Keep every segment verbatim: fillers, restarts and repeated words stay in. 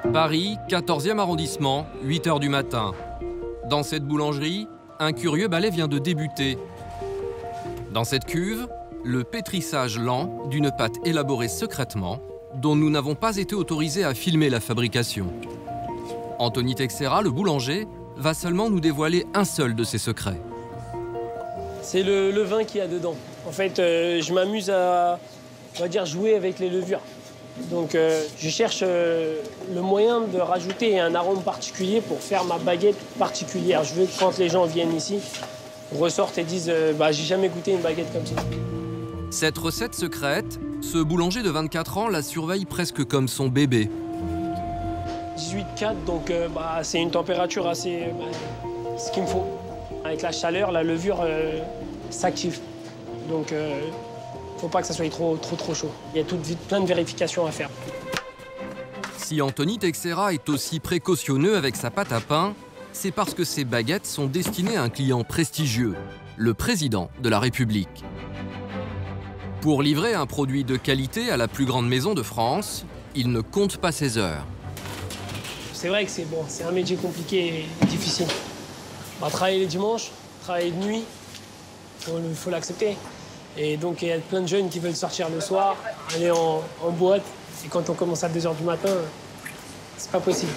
Paris, quatorzième arrondissement, huit heures du matin. Dans cette boulangerie, un curieux balai vient de débuter. Dans cette cuve, le pétrissage lent d'une pâte élaborée secrètement, dont nous n'avons pas été autorisés à filmer la fabrication. Anthony Texeira, le boulanger, va seulement nous dévoiler un seul de ses secrets. C'est le, le vin qu'il y a dedans. En fait, euh, je m'amuse à, on va dire, jouer avec les levures. Donc, euh, je cherche euh, le moyen de rajouter un arôme particulier pour faire ma baguette particulière. Je veux que quand les gens viennent ici, ressortent et disent euh, bah, « j'ai jamais goûté une baguette comme ça ». Cette recette secrète, ce boulanger de vingt-quatre ans la surveille presque comme son bébé. dix-huit virgule quatre, donc euh, bah, c'est une température assez... Bah, ce qu'il me faut. Avec la chaleur, la levure euh, s'active. Donc, euh, faut pas que ça soit trop, trop, trop chaud. Il y a tout, plein de vérifications à faire. Si Anthony Texeira est aussi précautionneux avec sa pâte à pain, c'est parce que ses baguettes sont destinées à un client prestigieux, le président de la République. Pour livrer un produit de qualité à la plus grande maison de France, il ne compte pas ses heures. C'est vrai que c'est bon, c'est un métier compliqué et difficile. Bah, travailler les dimanches, travailler de nuit, il faut l'accepter. Et donc, il y a plein de jeunes qui veulent sortir le soir, aller en, en boîte. Et quand on commence à deux heures du matin, c'est pas possible.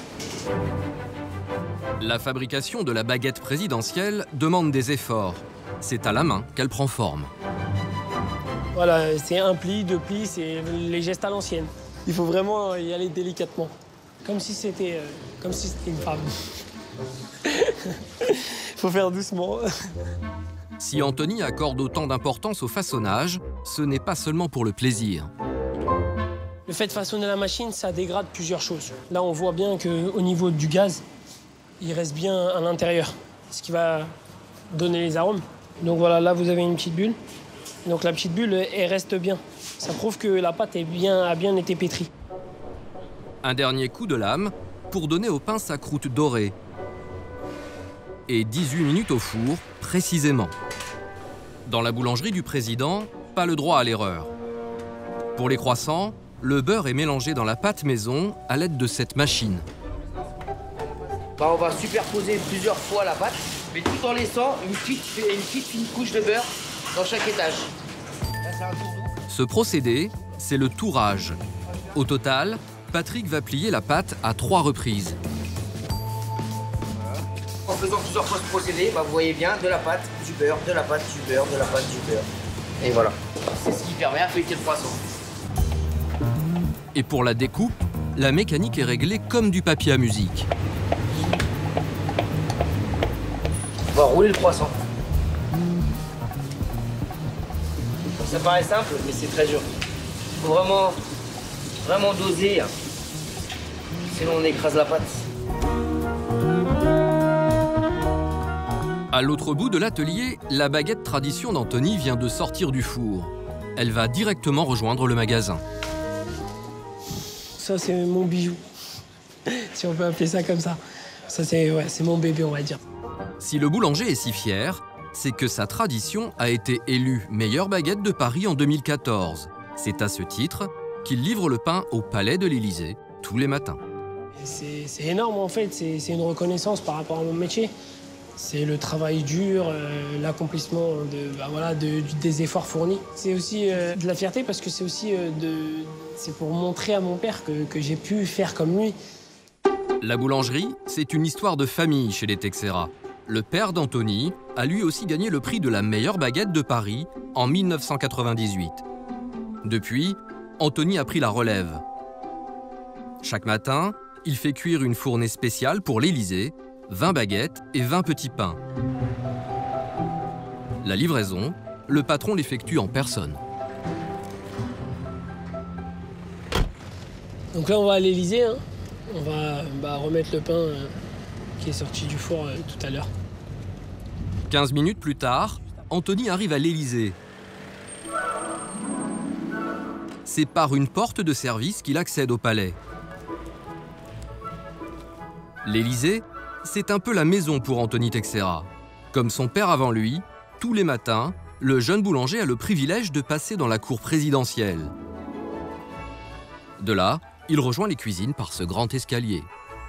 La fabrication de la baguette présidentielle demande des efforts. C'est à la main qu'elle prend forme. Voilà, c'est un pli, deux plis, c'est les gestes à l'ancienne. Il faut vraiment y aller délicatement. Comme si c'était euh, comme si c'était une femme. Il faut faire doucement. Si Anthony accorde autant d'importance au façonnage, ce n'est pas seulement pour le plaisir. Le fait de façonner la machine, ça dégrade plusieurs choses. Là, on voit bien qu'au niveau du gaz, il reste bien à l'intérieur, ce qui va donner les arômes. Donc voilà, là, vous avez une petite bulle. Donc la petite bulle, elle reste bien. Ça prouve que la pâte est bien, a bien été pétrie. Un dernier coup de lame pour donner au pain sa croûte dorée. Et dix-huit minutes au four, précisément. Dans la boulangerie du président, pas le droit à l'erreur. Pour les croissants, le beurre est mélangé dans la pâte maison à l'aide de cette machine. Bah, on va superposer plusieurs fois la pâte, mais tout en laissant une petite, une petite fine couche de beurre dans chaque étage. Là, c'est un tour doux. Ce procédé, c'est le tourage. Au total, Patrick va plier la pâte à trois reprises. En faisant plusieurs fois ce procédé, bah, vous voyez bien de la pâte, du beurre, de la pâte, du beurre, de la pâte, du beurre. Et voilà. C'est ce qui permet à feuilleter le poisson. Et pour la découpe, la mécanique est réglée comme du papier à musique. On va rouler le croissant. Ça paraît simple, mais c'est très dur. Il faut vraiment, vraiment doser, sinon on écrase la pâte. À l'autre bout de l'atelier, la baguette tradition d'Anthony vient de sortir du four. Elle va directement rejoindre le magasin. Ça, c'est mon bijou, si on peut appeler ça comme ça. Ça, c'est ouais, c'est mon bébé, on va dire. Si le boulanger est si fier, c'est que sa tradition a été élue meilleure baguette de Paris en deux mille quatorze. C'est à ce titre qu'il livre le pain au Palais de l'Élysée tous les matins. C'est énorme, en fait. C'est une reconnaissance par rapport à mon métier. C'est le travail dur, euh, l'accomplissement de, bah voilà, de, des efforts fournis. C'est aussi euh, de la fierté parce que c'est aussi euh, de, c'est pour montrer à mon père que, que j'ai pu faire comme lui. La boulangerie, c'est une histoire de famille chez les Texeira. Le père d'Anthony a lui aussi gagné le prix de la meilleure baguette de Paris en mille neuf cent quatre-vingt-dix-huit. Depuis, Anthony a pris la relève. Chaque matin, il fait cuire une fournée spéciale pour l'Élysée, vingt baguettes et vingt petits pains. La livraison, le patron l'effectue en personne. Donc là, on va à l'Élysée. Hein. On va bah, remettre le pain euh, qui est sorti du four euh, tout à l'heure. quinze minutes plus tard, Anthony arrive à l'Élysée. C'est par une porte de service qu'il accède au palais. L'Élysée, c'est un peu la maison pour Anthony Texeira. Comme son père avant lui, tous les matins, le jeune boulanger a le privilège de passer dans la cour présidentielle. De là, Il rejoint les cuisines par ce grand escalier.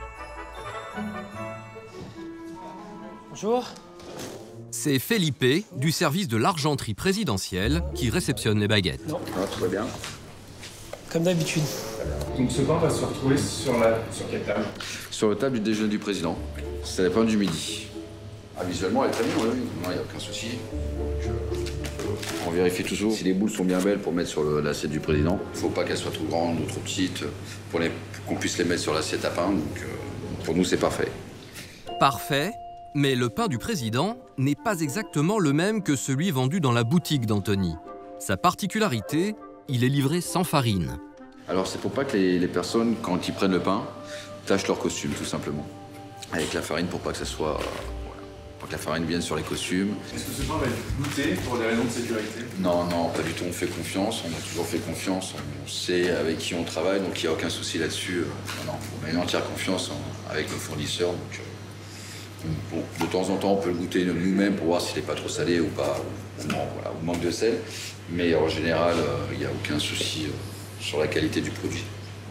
Bonjour. C'est Felipe, du service de l'argenterie présidentielle, qui réceptionne les baguettes. Non. Ah, tout va bien. Comme d'habitude. Donc ce pain va se retrouver sur, la, sur quelle table? Sur la table du déjeuner du président. C'est la pain du midi. Ah, visuellement, elle est très bien, oui. Non, il n'y a aucun souci. Je... On vérifie toujours si les boules sont bien belles pour mettre sur l'assiette du président. Il ne faut pas qu'elles soient trop grandes ou trop petites pour, les... pour qu'on puisse les mettre sur l'assiette à pain. Donc euh, pour nous, c'est parfait. Parfait, mais le pain du président n'est pas exactement le même que celui vendu dans la boutique d'Anthony. Sa particularité, il est livré sans farine. Alors c'est pour pas que les, les personnes, quand ils prennent le pain, tachent leur costume, tout simplement. Avec la farine, pour pas que ça soit... Euh, voilà, pour que la farine vienne sur les costumes. Est-ce que ce pain va être goûté pour des raisons de sécurité? Non, non, pas du tout. On fait confiance. On a toujours fait confiance. On sait avec qui on travaille, donc il n'y a aucun souci là-dessus. Non, non, on a une entière confiance en, avec nos fournisseurs. Donc, euh, bon, de temps en temps, on peut le goûter nous-mêmes pour voir s'il n'est pas trop salé ou pas, ou, non, voilà, ou manque de sel. Mais en général, il euh, n'y a aucun souci euh, sur la qualité du produit.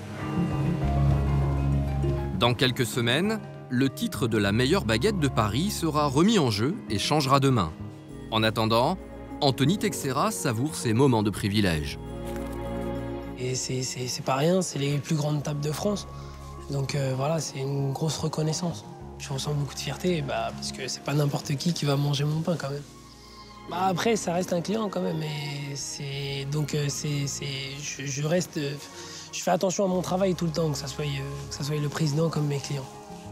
Dans quelques semaines, le titre de la meilleure baguette de Paris sera remis en jeu et changera de main. En attendant, Anthony Texeira savoure ses moments de privilège. Et c'est pas rien, c'est les plus grandes tables de France. Donc euh, voilà, c'est une grosse reconnaissance. Je ressens beaucoup de fierté bah, parce que c'est pas n'importe qui qui va manger mon pain quand même. Bah, après, ça reste un client quand même. Et c'est donc euh, c'est je, je reste, euh, je fais attention à mon travail tout le temps, que ça soit, euh, que ça soit le président comme mes clients.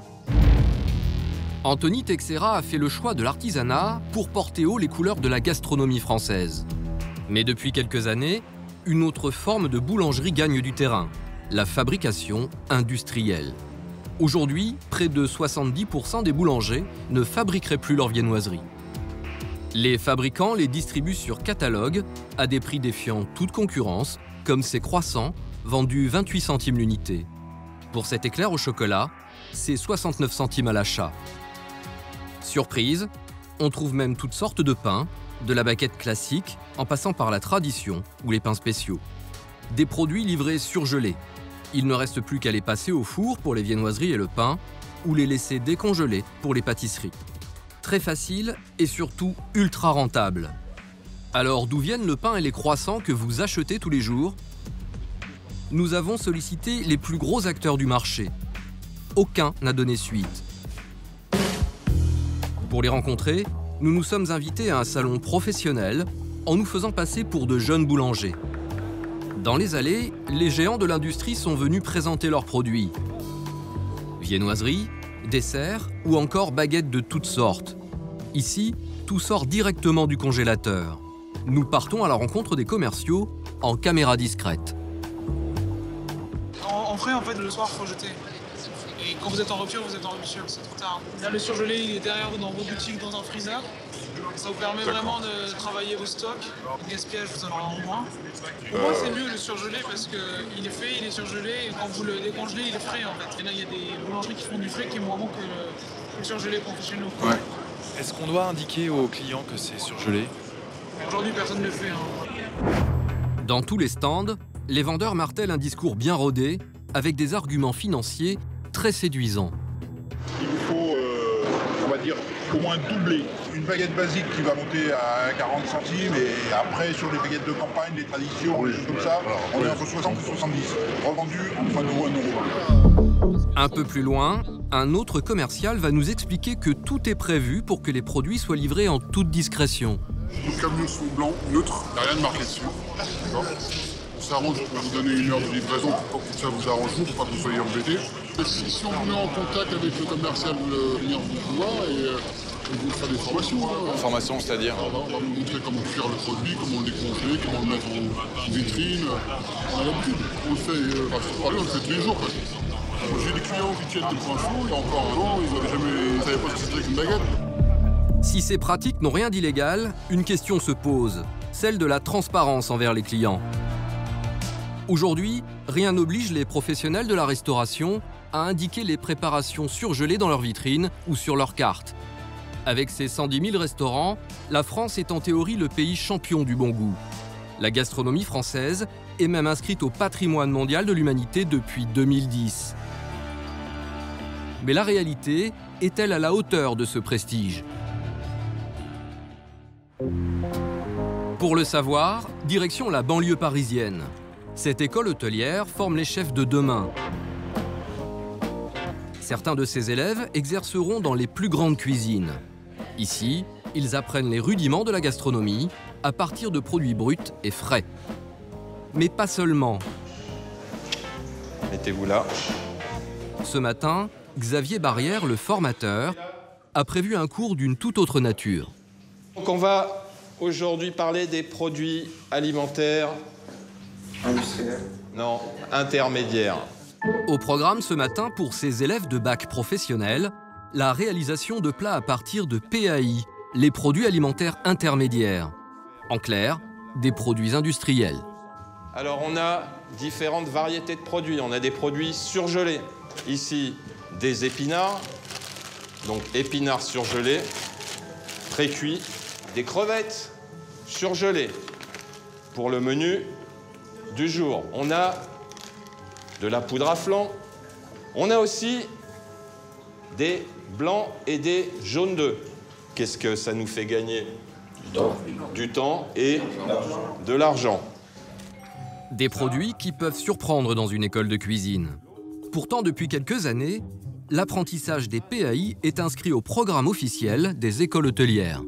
Anthony Texeira a fait le choix de l'artisanat pour porter haut les couleurs de la gastronomie française. Mais depuis quelques années, une autre forme de boulangerie gagne du terrain, la fabrication industrielle. Aujourd'hui, près de soixante-dix pour cent des boulangers ne fabriqueraient plus leur viennoiserie. Les fabricants les distribuent sur catalogue à des prix défiant toute concurrence, comme ces croissants vendus vingt-huit centimes l'unité. Pour cet éclair au chocolat, c'est soixante-neuf centimes à l'achat. Surprise, on trouve même toutes sortes de pains, de la baguette classique en passant par la tradition ou les pains spéciaux. Des produits livrés surgelés. Il ne reste plus qu'à les passer au four pour les viennoiseries et le pain, ou les laisser décongeler pour les pâtisseries. Très facile et surtout ultra rentable. Alors d'où viennent le pain et les croissants que vous achetez tous les jours? Nous avons sollicité les plus gros acteurs du marché. Aucun n'a donné suite. Pour les rencontrer, nous nous sommes invités à un salon professionnel en nous faisant passer pour de jeunes boulangers. Dans les allées, les géants de l'industrie sont venus présenter leurs produits. Viennoiseries, desserts ou encore baguettes de toutes sortes. Ici, tout sort directement du congélateur. Nous partons à la rencontre des commerciaux en caméra discrète. En, en frais, en fait, le soir, il faut jeter. Et quand vous êtes en rupture, vous êtes en rupture, c'est trop tard. Là, le surgelé, il est derrière dans vos boutiques, dans un freezer. Ça vous permet vraiment de travailler vos stocks. Le gaspillage, vous en aurez en moins. Pour moi, c'est mieux le surgelé parce qu'il est fait, il est surgelé. Et quand vous le décongelez, il est frais en fait. Et là, il y a des boulangeries qui font du frais qui est moins bon que le, que le surgelé qu'on fait chez nous. Ouais. Est-ce qu'on doit indiquer aux clients que c'est surgelé? Aujourd'hui, personne ne le fait. Hein. Dans tous les stands, les vendeurs martèlent un discours bien rodé avec des arguments financiers très séduisants. Il vous faut, euh, on va dire, au moins doubler. Une baguette basique qui va monter à quarante centimes et après sur les baguettes de campagne, les traditions, les choses comme ça, on est entre soixante et soixante-dix. Revendu entre un euro et un euro. Un peu plus loin, un autre commercial va nous expliquer que tout est prévu pour que les produits soient livrés en toute discrétion. Les camions sont blancs, neutres, il n'y a rien de marqué dessus. On s'arrange pour vous donner une heure de livraison pour que ça vous arrange vous, pour pas que vous soyez embêtés. Si on vous met en contact avec le commercial, vous venir vous voir et euh, on vous fera des formations. Hein. Formation, c'est-à-dire on, on va vous montrer comment cuire le produit, comment le décongeler, comment le mettre en vitrine. On a l'habitude. On le fait, euh, enfin, on le fait tous les jours. J'ai des clients qui tiennent des points chauds, il y a encore un an, ils ne savaient pas ce que c'était qu'une baguette. Si ces pratiques n'ont rien d'illégal, une question se pose, celle de la transparence envers les clients. Aujourd'hui, rien n'oblige les professionnels de la restauration à indiquer les préparations surgelées dans leur vitrine ou sur leur carte. Avec ses cent dix mille restaurants, la France est en théorie le pays champion du bon goût. La gastronomie française est même inscrite au patrimoine mondial de l'humanité depuis deux mille dix. Mais la réalité est-elle à la hauteur de ce prestige? Pour le savoir, direction la banlieue parisienne. Cette école hôtelière forme les chefs de demain. Certains de ses élèves exerceront dans les plus grandes cuisines. Ici, ils apprennent les rudiments de la gastronomie à partir de produits bruts et frais. Mais pas seulement. Mettez-vous là. Ce matin, Xavier Barrière, le formateur, a prévu un cours d'une toute autre nature. Donc on va aujourd'hui parler des produits alimentaires industriels. Non, intermédiaires. Au programme ce matin pour ces élèves de bac professionnel, la réalisation de plats à partir de P A I, les produits alimentaires intermédiaires. En clair, des produits industriels. Alors on a différentes variétés de produits. On a des produits surgelés. Ici, des épinards, donc épinards surgelés, pré-cuits, des crevettes surgelées pour le menu du jour. On a de la poudre à flan. On a aussi des blancs et des jaunes d'œufs. Qu'est-ce que ça nous fait gagner? Du temps. Du temps et de l'argent. Des produits qui peuvent surprendre dans une école de cuisine. Pourtant, depuis quelques années, l'apprentissage des P A I est inscrit au programme officiel des écoles hôtelières.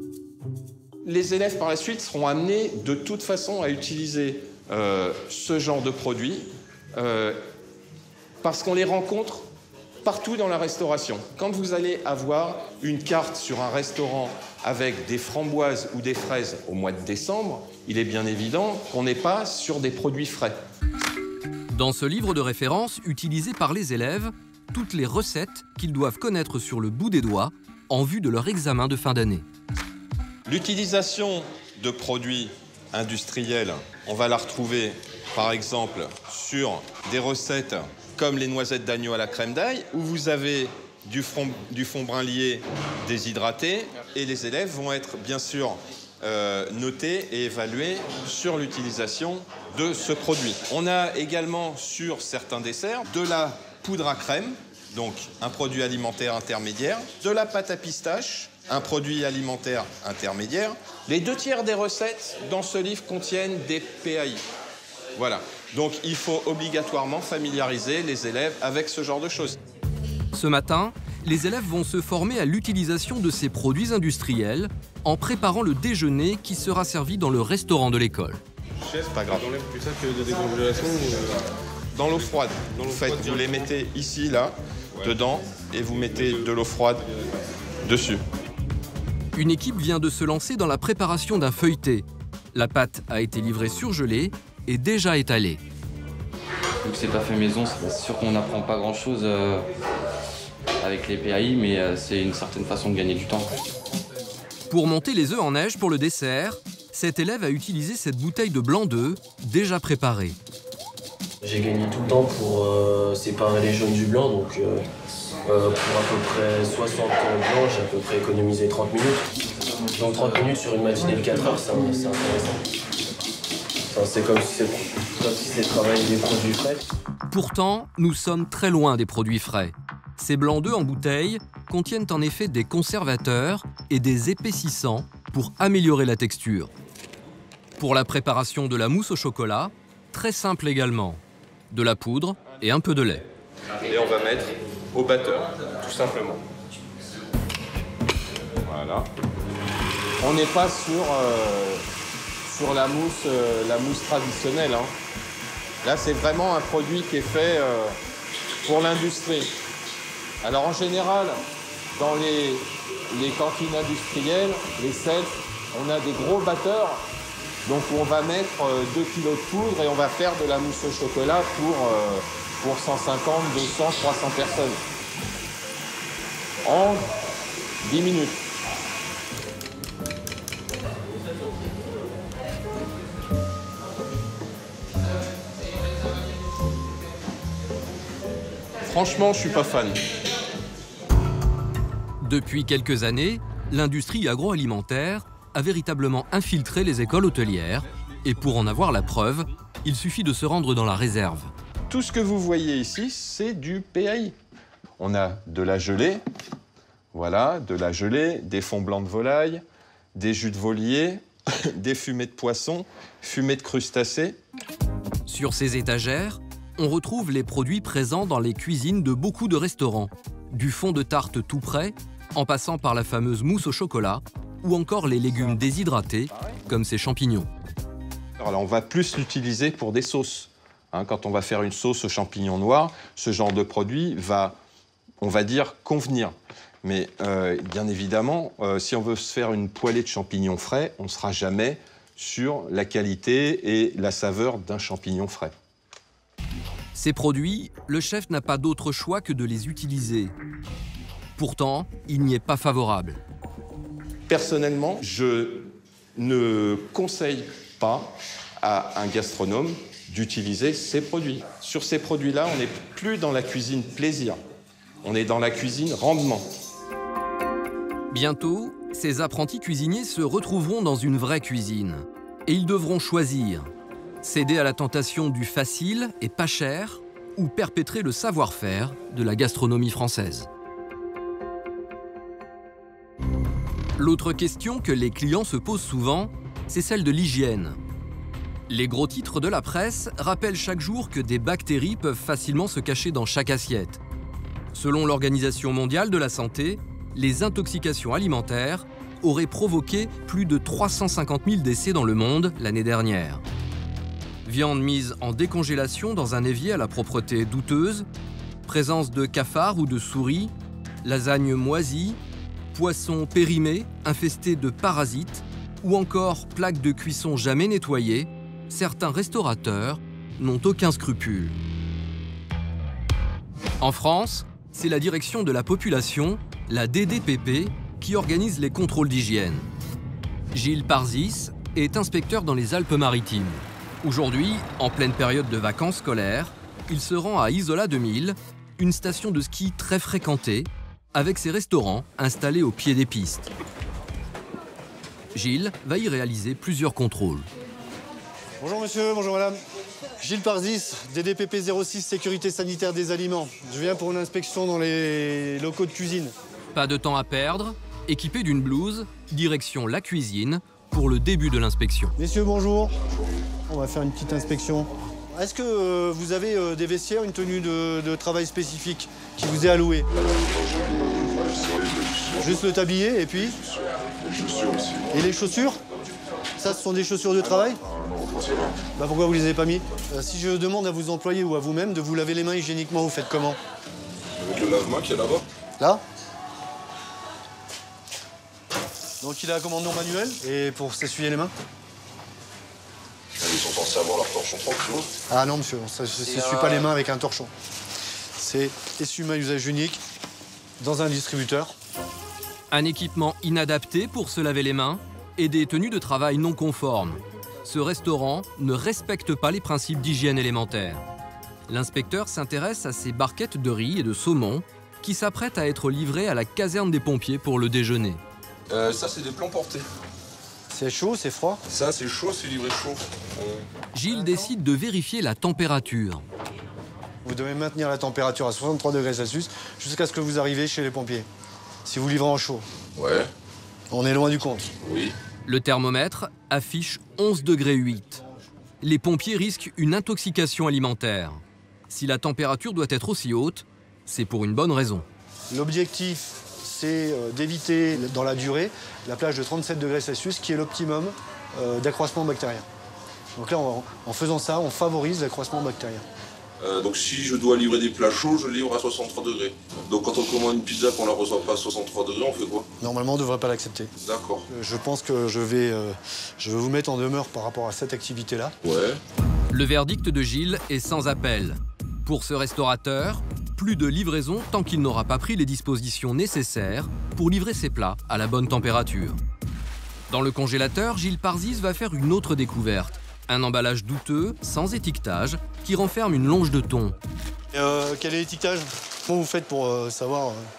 Les élèves, par la suite, seront amenés de toute façon à utiliser euh, ce genre de produits euh, parce qu'on les rencontre partout dans la restauration. Quand vous allez avoir une carte sur un restaurant avec des framboises ou des fraises au mois de décembre, il est bien évident qu'on n'est pas sur des produits frais. Dans ce livre de référence utilisé par les élèves, toutes les recettes qu'ils doivent connaître sur le bout des doigts en vue de leur examen de fin d'année. L'utilisation de produits industriels, on va la retrouver par exemple sur des recettes comme les noisettes d'agneau à la crème d'ail, où vous avez du fond, du fond brun lié déshydraté, et les élèves vont être bien sûr euh, notés et évalués sur l'utilisation de ce produit. On a également sur certains desserts de la poudre à crème, donc un produit alimentaire intermédiaire, de la pâte à pistache, un produit alimentaire intermédiaire. Les deux tiers des recettes dans ce livre contiennent des P A I. Voilà. Donc il faut obligatoirement familiariser les élèves avec ce genre de choses. Ce matin, les élèves vont se former à l'utilisation de ces produits industriels en préparant le déjeuner qui sera servi dans le restaurant de l'école. C'est pas grave. On enlève plus ça que de décongélation Dans l'eau froide. Dans l'eau froide, vous les mettez ici, là, ouais. dedans, et vous mettez de l'eau froide dessus. Une équipe vient de se lancer dans la préparation d'un feuilleté. La pâte a été livrée surgelée et déjà étalée. Vu que c'est pas fait maison, c'est sûr qu'on n'apprend pas grand-chose euh, avec les P A I, mais euh, c'est une certaine façon de gagner du temps. Pour monter les œufs en neige pour le dessert, cet élève a utilisé cette bouteille de blanc d'œuf déjà préparée. J'ai gagné tout le temps pour euh, séparer les jaunes du blanc, donc euh, euh, pour à peu près soixante blancs, j'ai à peu près économisé trente minutes. Donc trente minutes sur une matinée de quatre heures, c'est intéressant. Enfin, c'est comme si c'est si travailler des produits frais. Pourtant, nous sommes très loin des produits frais. Ces blancs d'œufs en bouteille contiennent en effet des conservateurs et des épaississants pour améliorer la texture. Pour la préparation de la mousse au chocolat, très simple également. De la poudre et un peu de lait. Et on va mettre au batteur, tout simplement. Voilà. On n'est pas sur, euh, sur la mousse, euh, la mousse traditionnelle. Hein. Là, c'est vraiment un produit qui est fait euh, pour l'industrie. Alors, en général, dans les, les cantines industrielles, les selfs, on a des gros batteurs. Donc, on va mettre euh, deux kilos de poudre et on va faire de la mousse au chocolat pour, euh, pour cent cinquante, deux cents, trois cents personnes. En dix minutes. Franchement, je suis pas fan. Depuis quelques années, l'industrie agroalimentaire a véritablement infiltré les écoles hôtelières et pour en avoir la preuve, il suffit de se rendre dans la réserve. Tout ce que vous voyez ici, c'est du P A I. On a de la gelée, voilà, de la gelée, des fonds blancs de volaille, des jus de volier, des fumées de poisson, fumées de crustacés. Sur ces étagères, on retrouve les produits présents dans les cuisines de beaucoup de restaurants. Du fond de tarte tout prêt, en passant par la fameuse mousse au chocolat, ou encore les légumes déshydratés, comme ces champignons. Alors, on va plus l'utiliser pour des sauces. Hein, quand on va faire une sauce aux champignons noirs, ce genre de produit va, on va dire, convenir. Mais euh, bien évidemment, euh, si on veut se faire une poêlée de champignons frais, on ne sera jamais sur la qualité et la saveur d'un champignon frais. Ces produits, le chef n'a pas d'autre choix que de les utiliser. Pourtant, il n'y est pas favorable. Personnellement, je ne conseille pas à un gastronome d'utiliser ces produits. Sur ces produits-là, on n'est plus dans la cuisine plaisir. On est dans la cuisine rendement. Bientôt, ces apprentis cuisiniers se retrouveront dans une vraie cuisine. Et ils devront choisir. Céder à la tentation du facile et pas cher, ou perpétrer le savoir-faire de la gastronomie française. L'autre question que les clients se posent souvent, c'est celle de l'hygiène. Les gros titres de la presse rappellent chaque jour que des bactéries peuvent facilement se cacher dans chaque assiette. Selon l'Organisation mondiale de la santé, les intoxications alimentaires auraient provoqué plus de trois cent cinquante mille décès dans le monde l'année dernière. Viande mise en décongélation dans un évier à la propreté douteuse, présence de cafards ou de souris, lasagne moisie, poisson périmé, infesté de parasites, ou encore plaques de cuisson jamais nettoyées, certains restaurateurs n'ont aucun scrupule. En France, c'est la direction de la population, la D D P P, qui organise les contrôles d'hygiène. Gilles Parzis est inspecteur dans les Alpes-Maritimes. Aujourd'hui, en pleine période de vacances scolaires, il se rend à Isola deux mille, une station de ski très fréquentée, avec ses restaurants installés au pied des pistes. Gilles va y réaliser plusieurs contrôles. Bonjour monsieur, bonjour madame. Gilles Parzis, D D P P zéro six, sécurité sanitaire des aliments. Je viens pour une inspection dans les locaux de cuisine. Pas de temps à perdre, équipé d'une blouse, direction la cuisine pour le début de l'inspection. Messieurs, bonjour. On va faire une petite inspection. Est-ce que euh, vous avez euh, des vestiaires, une tenue de, de travail spécifique qui vous est allouée? Juste le tablier et puis? Les chaussures aussi. Et les chaussures? Ça, ce sont des chaussures de travail? Bah pourquoi vous les avez pas mis? euh, Si je demande à vos employés ou à vous-même de vous laver les mains hygiéniquement, vous faites comment? Avec le lave-main qui est là-bas. Là? Donc il a un commandement manuel. Et pour s'essuyer les mains? Ils sont censés avoir leur torchon tranquille. Ah non monsieur, ça ne s'essuie pas les mains avec un torchon. C'est essuie-main usage unique dans un distributeur. Un équipement inadapté pour se laver les mains et des tenues de travail non conformes. Ce restaurant ne respecte pas les principes d'hygiène élémentaire. L'inspecteur s'intéresse à ces barquettes de riz et de saumon qui s'apprêtent à être livrées à la caserne des pompiers pour le déjeuner. Euh, ça, c'est des plans portés. C'est chaud, c'est froid? Ça, c'est chaud, c'est livré chaud. On... Gilles décide de vérifier la température. Vous devez maintenir la température à soixante-trois degrés Celsius jusqu'à ce que vous arriviez chez les pompiers. Si vous livrez en chaud. Ouais. On est loin du compte. Oui. Le thermomètre affiche onze degrés huit. Les pompiers risquent une intoxication alimentaire. Si la température doit être aussi haute, c'est pour une bonne raison. L'objectif, c'est d'éviter dans la durée la plage de trente-sept degrés Celsius, qui est l'optimum euh, d'accroissement bactérien. Donc là, on, en faisant ça, on favorise l'accroissement bactérien. Euh, donc si je dois livrer des plats chauds, je livre à soixante-trois degrés. Donc quand on commande une pizza qu'on ne la reçoit pas à soixante-trois degrés, on fait quoi? Normalement, on ne devrait pas l'accepter. D'accord. Euh, je pense que je vais, euh, je vais vous mettre en demeure par rapport à cette activité-là. Ouais. Le verdict de Gilles est sans appel. Pour ce restaurateur, plus de livraison tant qu'il n'aura pas pris les dispositions nécessaires pour livrer ses plats à la bonne température. Dans le congélateur, Gilles Parzis va faire une autre découverte. Un emballage douteux, sans étiquetage, qui renferme une longe de thon. Euh, quel est l'étiquetage? Comment vous faites pour euh, savoir euh,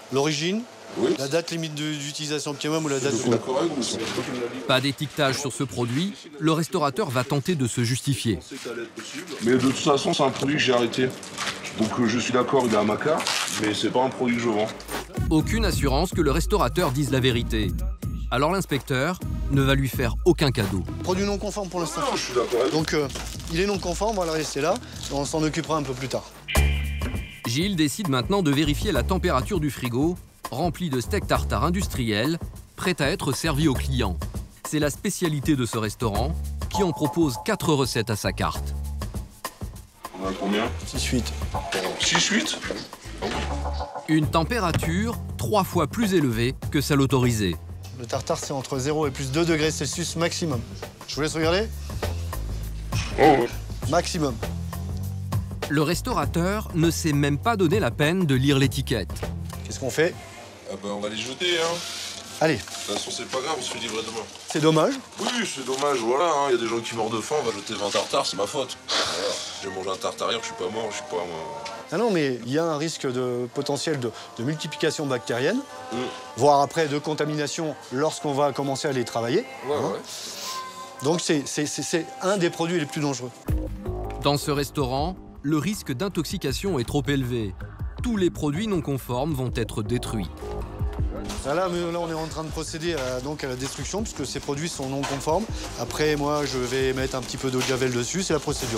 l'origine, oui. la date limite d'utilisation optimum ou la date de... Pas d'étiquetage sur ce produit, le restaurateur va tenter de se justifier. Mais de toute façon, c'est un produit que j'ai arrêté. Donc euh, je suis d'accord, il est à ma carte, mais c'est pas un produit que je vends. Aucune assurance que le restaurateur dise la vérité. Alors l'inspecteur ne va lui faire aucun cadeau. Produit non conforme pour l'instant. Je suis d'accord. Donc euh, il est non conforme, on va le rester là, on s'en occupera un peu plus tard. Gilles décide maintenant de vérifier la température du frigo, rempli de steak tartare industriel, prêt à être servi aux clients. C'est la spécialité de ce restaurant, qui en propose quatre recettes à sa carte. On a combien? six huit. six huit? Une température trois fois plus élevée que celle autorisée. Le tartare, c'est entre zéro et plus deux degrés Celsius maximum. Je vous laisse regarder. Oh. Maximum. Le restaurateur ne s'est même pas donné la peine de lire l'étiquette. Qu'est-ce qu'on fait? Ah bah on va les jeter, hein. Allez. De toute façon, c'est pas grave, on se fait livrer demain. C'est dommage. Oui, c'est dommage, voilà. Il hein. y a des gens qui meurent de faim, on va jeter vingt tartares, c'est ma faute. Voilà. J'ai mangé un tartare hier, je suis pas mort, je suis pas... Moi... Ah non, mais il y a un risque de potentiel de, de multiplication bactérienne, mm. voire après de contamination lorsqu'on va commencer à les travailler. Ouais, hein. ouais. Donc c'est un des produits les plus dangereux. Dans ce restaurant, le risque d'intoxication est trop élevé. Tous les produits non conformes vont être détruits. Là, là, là on est en train de procéder à, donc à la destruction, puisque ces produits sont non conformes. Après, moi, je vais mettre un petit peu d'eau de javel dessus, c'est la procédure.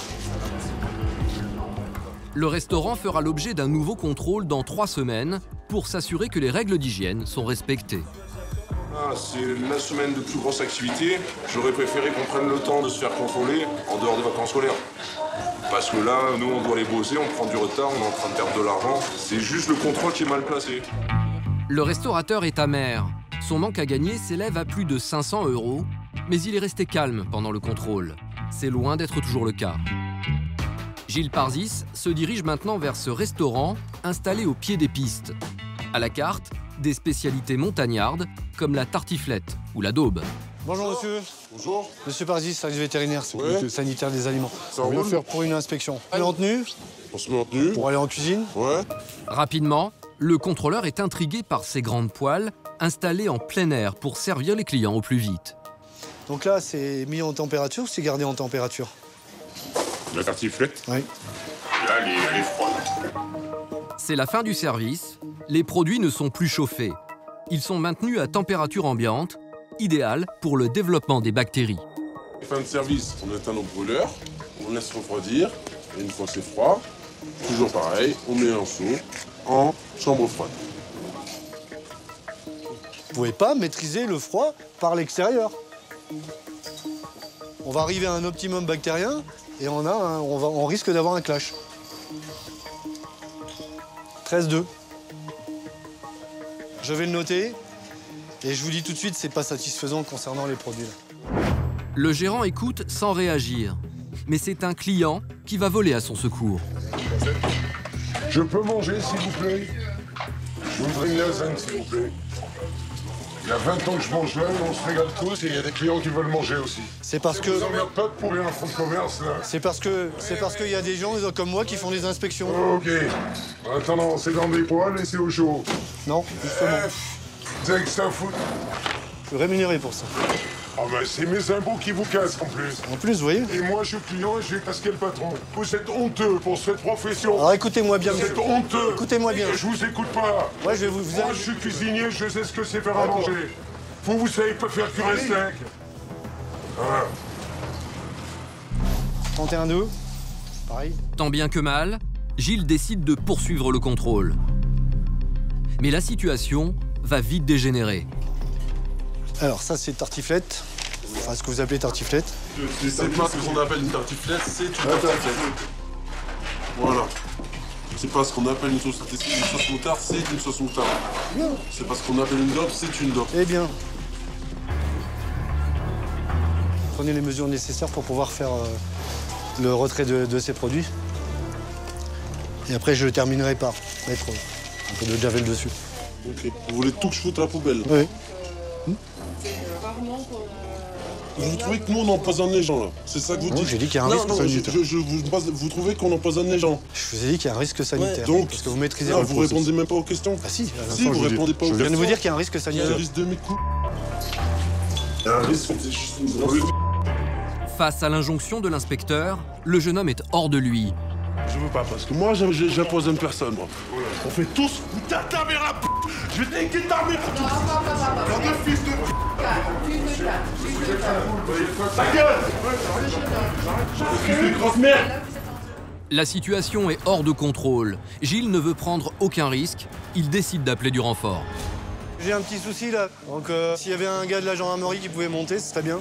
Le restaurant fera l'objet d'un nouveau contrôle dans trois semaines pour s'assurer que les règles d'hygiène sont respectées. Ah, c'est la semaine de plus grosse activité. J'aurais préféré qu'on prenne le temps de se faire contrôler en dehors des vacances scolaires. Parce que là, nous, on doit aller bosser, on prend du retard, on est en train de perdre de l'argent. C'est juste le contrôle qui est mal placé. Le restaurateur est amer. Son manque à gagner s'élève à plus de cinq cents euros, mais il est resté calme pendant le contrôle. C'est loin d'être toujours le cas. Gilles Parzis se dirige maintenant vers ce restaurant installé au pied des pistes. À la carte, des spécialités montagnardes comme la tartiflette ou la daube. Bonjour monsieur. Bonjour. Monsieur Parzis, service vétérinaire, c'est ouais. le sanitaire des aliments. Ça on vient roule. faire pour une inspection. On est en tenue. On se met en tenue. Pour aller en cuisine. Ouais. Rapidement, le contrôleur est intrigué par ces grandes poêles installées en plein air pour servir les clients au plus vite. Donc là, c'est mis en température ou c'est gardé en température? La tartiflette? Oui. Là, elle est, elle est froide. C'est la fin du service. Les produits ne sont plus chauffés. Ils sont maintenus à température ambiante, idéale pour le développement des bactéries. Fin de service, on éteint nos brûleurs, on laisse refroidir, et une fois c'est froid, toujours pareil, on met un seau en chambre froide. Vous pouvez pas maîtriser le froid par l'extérieur. On va arriver à un optimum bactérien et on, a un, on, va, on risque d'avoir un clash. treize deux. Je vais le noter et je vous dis tout de suite, c'est pas satisfaisant concernant les produits. Là. Le gérant écoute sans réagir, mais c'est un client qui va voler à son secours. Je peux manger, s'il vous plaît? Je voudrais une lasagne, s'il vous plaît. Il y a vingt ans que je mange là, on se régale tous et il y a des clients qui veulent manger aussi. C'est parce que... Vous emmerdez pas de pourrir un fonds de commerce, là. C'est parce que c'est parce qu'il y a des gens comme moi qui font des inspections. Ok. Attends, c'est dans des poêles et c'est au chaud. Non, justement. Vous avez que ça à foutre. Je suis rémunéré pour ça. Ah ben c'est mes impôts qui vous cassent en plus. En plus, vous voyez. Et moi je suis client et je vais casquer le patron. Vous êtes honteux pour cette profession. Alors écoutez-moi bien, Vous monsieur. êtes honteux. Écoutez-moi bien. Je vous écoute pas. Ouais, je vais vous... vous Moi je suis cuisinier, je sais ce que c'est faire à manger. Vous, vous savez pas faire cuire un steak. Voilà. trente et un deux. Pareil. Tant bien que mal, Gilles décide de poursuivre le contrôle. Mais la situation va vite dégénérer. Alors ça, c'est tartiflette. Enfin, ce que vous appelez tartiflette. C'est pas ce qu'on appelle une tartiflette, c'est une tartiflette. Voilà. C'est pas ce qu'on appelle une sauce, une sauce moutarde, c'est une sauce moutarde. C'est pas ce qu'on appelle une dope, c'est une dope. Eh bien. Prenez les mesures nécessaires pour pouvoir faire euh, le retrait de, de ces produits. Et après, je terminerai par mettre euh, un peu de javel dessus. Ok. Vous voulez tout que je foute à la poubelle? Oui. C'est rarement qu'on Vous trouvez que nous, on empoisonne les gens, là? C'est ça que vous Non, dites? j'ai dit qu'il y a un Non, risque non, sanitaire. Je, je, vous, vous trouvez qu'on empoisonne les gens? Je vous ai dit qu'il y a un risque sanitaire. Donc, parce que vous maîtrisez non, le vous processus. répondez même pas aux questions. Ah si, à si, l'instant, vous je répondez dis- pas aux je questions. viens de vous dire qu'il y a un risque sanitaire. Il y a un risque de mes coups. Il y a un risque, c'est juste une... Face à l'injonction de l'inspecteur, le jeune homme est hors de lui. Je veux pas, parce que moi, j'imposionne personne, moi. On fait tous... Ta, ta mère à p... Je vais t'inquiéter ta mère à tous. Bande de fils de p... Ta gueule. Excuse-moi, grosse merde. La situation est hors de contrôle. Gilles ne veut prendre aucun risque. Il décide d'appeler du renfort. J'ai un petit souci là. Donc euh, s'il y avait un gars de la gendarmerie qui pouvait monter, ce serait bien.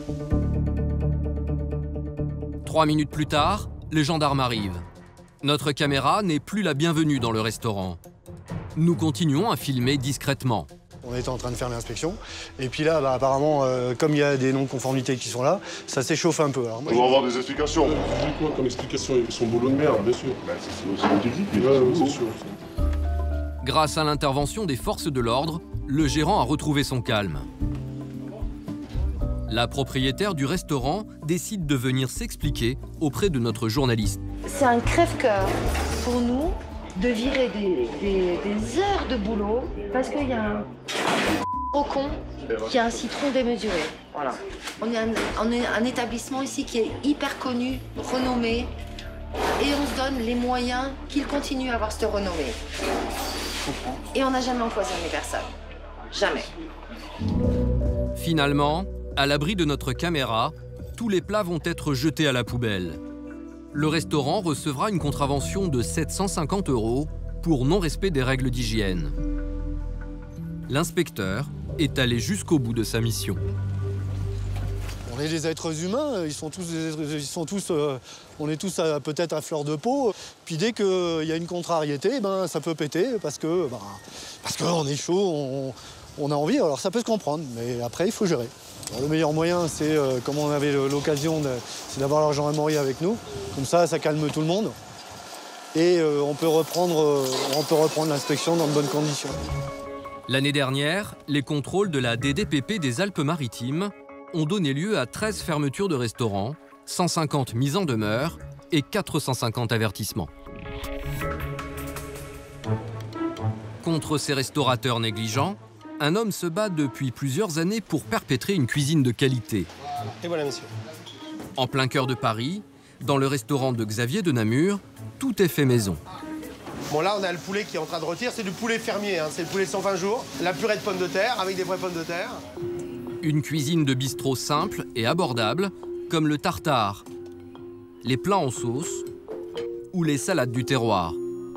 Trois minutes plus tard, les gendarmes arrivent. Notre caméra n'est plus la bienvenue dans le restaurant. Nous continuons à filmer discrètement. On était en train de faire l'inspection. Et puis là, bah, apparemment, euh, comme il y a des non-conformités qui sont là, ça s'échauffe un peu. Alors, moi, On va avoir des explications. Vous voulez quoi comme explication? Ils sont boulot de merde, bien sûr. Bah, c'est scientifique, mais ouais, ouais, c'est sûr. Grâce à l'intervention des forces de l'ordre, le gérant a retrouvé son calme. La propriétaire du restaurant décide de venir s'expliquer auprès de notre journaliste. C'est un crève-cœur pour nous de virer des, des, des heures de boulot parce qu'il y a un gros con qui a un citron démesuré. Voilà. On est, un, on est un établissement ici qui est hyper connu, renommé, et on se donne les moyens qu'il continue à avoir cette renommée. Et on n'a jamais empoisonné personne. Jamais. Finalement, à l'abri de notre caméra, tous les plats vont être jetés à la poubelle. Le restaurant recevra une contravention de sept cent cinquante euros pour non-respect des règles d'hygiène. L'inspecteur est allé jusqu'au bout de sa mission. on est des êtres humains, ils sont tous, ils sont tous euh, on est tous peut-être à fleur de peau. Puis dès qu'il y a une contrariété, ben, ça peut péter parce que ben, parce qu'on est chaud, on, on a envie. Alors ça peut se comprendre, mais après il faut gérer. Alors, le meilleur moyen, c'est, euh, comme on avait l'occasion, c'est d'avoir la gendarmerie avec nous. Comme ça, ça calme tout le monde. Et euh, on peut reprendre, euh, on peut reprendre l'inspection dans de bonnes conditions. L'année dernière, les contrôles de la D D P P des Alpes-Maritimes ont donné lieu à treize fermetures de restaurants, cent cinquante mises en demeure et quatre cent cinquante avertissements. Contre ces restaurateurs négligents, un homme se bat depuis plusieurs années pour perpétrer une cuisine de qualité. Et voilà, monsieur. En plein cœur de Paris, dans le restaurant de Xavier de Namur, tout est fait maison. Bon, là, on a le poulet qui est en train de rôtir. C'est du poulet fermier, hein. C'est le poulet cent vingt jours. La purée de pommes de terre avec des vraies pommes de terre. Une cuisine de bistrot simple et abordable, comme le tartare, les plats en sauce ou les salades du terroir.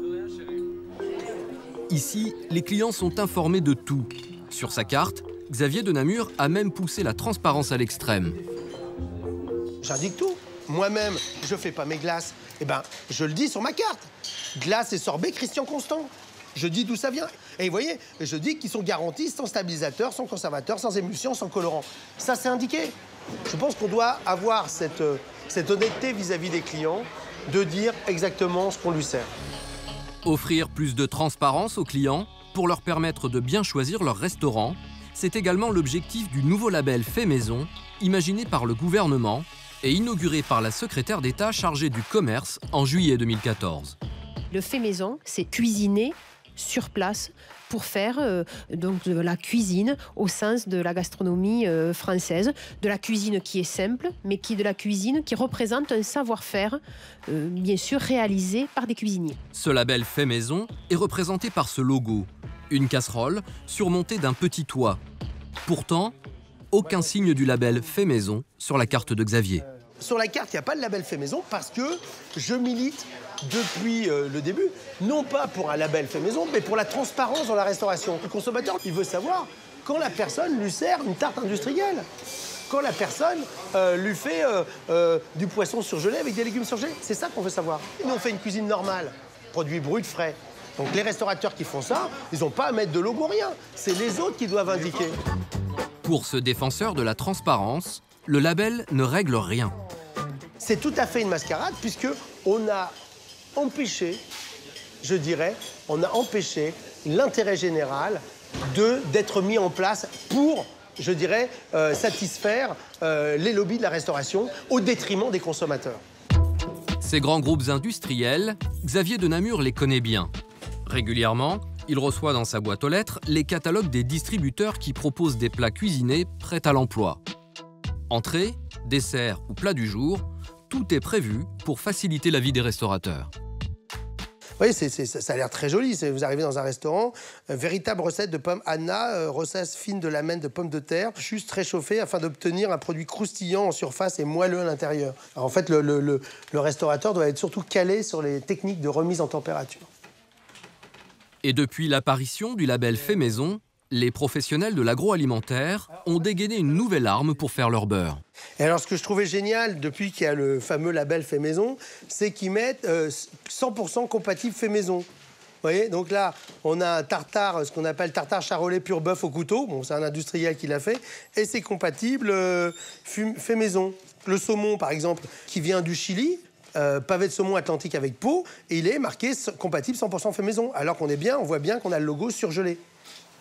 Ici, les clients sont informés de tout. Sur sa carte, Xavier de Namur a même poussé la transparence à l'extrême. J'indique tout. Moi-même, je fais pas mes glaces. Eh ben, je le dis sur ma carte. Glace et sorbet Christian Constant. Je dis d'où ça vient. Et vous voyez, je dis qu'ils sont garantis sans stabilisateur, sans conservateur, sans émulsion, sans colorant. Ça, c'est indiqué. Je pense qu'on doit avoir cette, cette honnêteté vis-à-vis des clients de dire exactement ce qu'on lui sert. Offrir plus de transparence aux clients pour leur permettre de bien choisir leur restaurant, c'est également l'objectif du nouveau label Fait Maison, imaginé par le gouvernement et inauguré par la secrétaire d'État chargée du commerce en juillet deux mille quatorze. Le fait maison, c'est cuisiner sur place pour faire euh, donc de la cuisine au sens de la gastronomie euh, française, de la cuisine qui est simple, mais qui est de la cuisine qui représente un savoir-faire, euh, bien sûr réalisé par des cuisiniers. Ce label Fait Maison est représenté par ce logo, une casserole surmontée d'un petit toit. Pourtant, aucun signe du label Fait Maison sur la carte de Xavier. Sur la carte, il n'y a pas de label Fait Maison parce que je milite depuis euh, le début, non pas pour un label Fait Maison, mais pour la transparence dans la restauration. Le consommateur, il veut savoir quand la personne lui sert une tarte industrielle, quand la personne euh, lui fait euh, euh, du poisson surgelé avec des légumes surgelés. C'est ça qu'on veut savoir. Nous, on fait une cuisine normale, produits bruts, frais. Donc les restaurateurs qui font ça, ils n'ont pas à mettre de logo, rien. C'est les autres qui doivent indiquer. Pour ce défenseur de la transparence, le label ne règle rien. C'est tout à fait une mascarade puisque on a empêché, je dirais, on a empêché l'intérêt général de d'être mis en place pour je dirais, euh, satisfaire euh, les lobbies de la restauration au détriment des consommateurs. Ces grands groupes industriels, Xavier de Namur les connaît bien. Régulièrement, il reçoit dans sa boîte aux lettres les catalogues des distributeurs qui proposent des plats cuisinés prêts à l'emploi. Entrées, desserts ou plats du jour, tout est prévu pour faciliter la vie des restaurateurs. Oui, c'est, c'est, ça a l'air très joli. Vous arrivez dans un restaurant, euh, véritable recette de pommes Anna, euh, recette fine de l'amène de pommes de terre, juste réchauffée afin d'obtenir un produit croustillant en surface et moelleux à l'intérieur. En fait, le, le, le, le restaurateur doit être surtout calé sur les techniques de remise en température. Et depuis l'apparition du label Fait Maison, les professionnels de l'agroalimentaire ont dégainé une nouvelle arme pour faire leur beurre. Et alors, ce que je trouvais génial, depuis qu'il y a le fameux label Fait Maison, c'est qu'ils mettent euh, cent pour cent compatible Fait Maison. Vous voyez, donc là, on a un tartare, ce qu'on appelle tartare charolais pur bœuf au couteau. Bon, c'est un industriel qui l'a fait. Et c'est compatible euh, Fait Maison. Le saumon, par exemple, qui vient du Chili, euh, pavé de saumon atlantique avec peau, et il est marqué compatible cent pour cent Fait Maison. Alors qu'on est bien, on voit bien qu'on a le logo surgelé. Voyez ?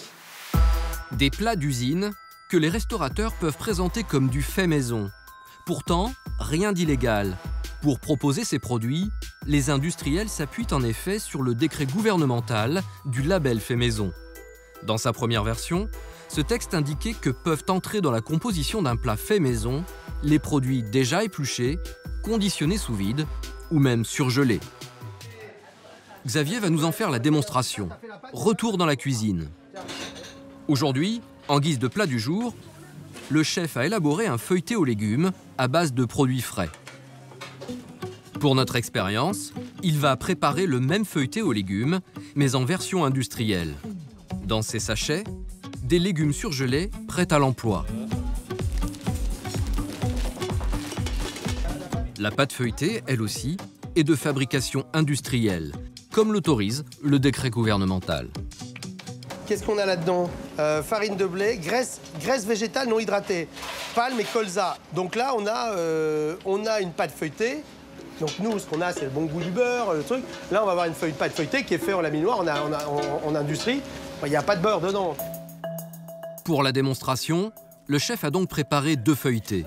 Des plats d'usine que les restaurateurs peuvent présenter comme du fait maison. Pourtant, rien d'illégal. Pour proposer ces produits, les industriels s'appuient en effet sur le décret gouvernemental du label Fait Maison. Dans sa première version, ce texte indiquait que peuvent entrer dans la composition d'un plat fait maison les produits déjà épluchés, conditionnés sous vide ou même surgelés. Xavier va nous en faire la démonstration. Retour dans la cuisine. Aujourd'hui, en guise de plat du jour, le chef a élaboré un feuilleté aux légumes à base de produits frais. Pour notre expérience, il va préparer le même feuilleté aux légumes, mais en version industrielle. Dans ces sachets, des légumes surgelés prêts à l'emploi. La pâte feuilletée, elle aussi, est de fabrication industrielle, comme l'autorise le décret gouvernemental. Qu'est-ce qu'on a là-dedans? euh, Farine de blé, graisse, graisse végétale non hydratée, palme et colza. Donc là, on a, euh, on a une pâte feuilletée. Donc nous, ce qu'on a, c'est le bon goût du beurre, le truc. Là, on va avoir une feuille, pâte feuilletée qui est faite en laminoir, en, en, en, en industrie. Il n'y a pas de beurre dedans. Pour la démonstration, le chef a donc préparé deux feuilletés.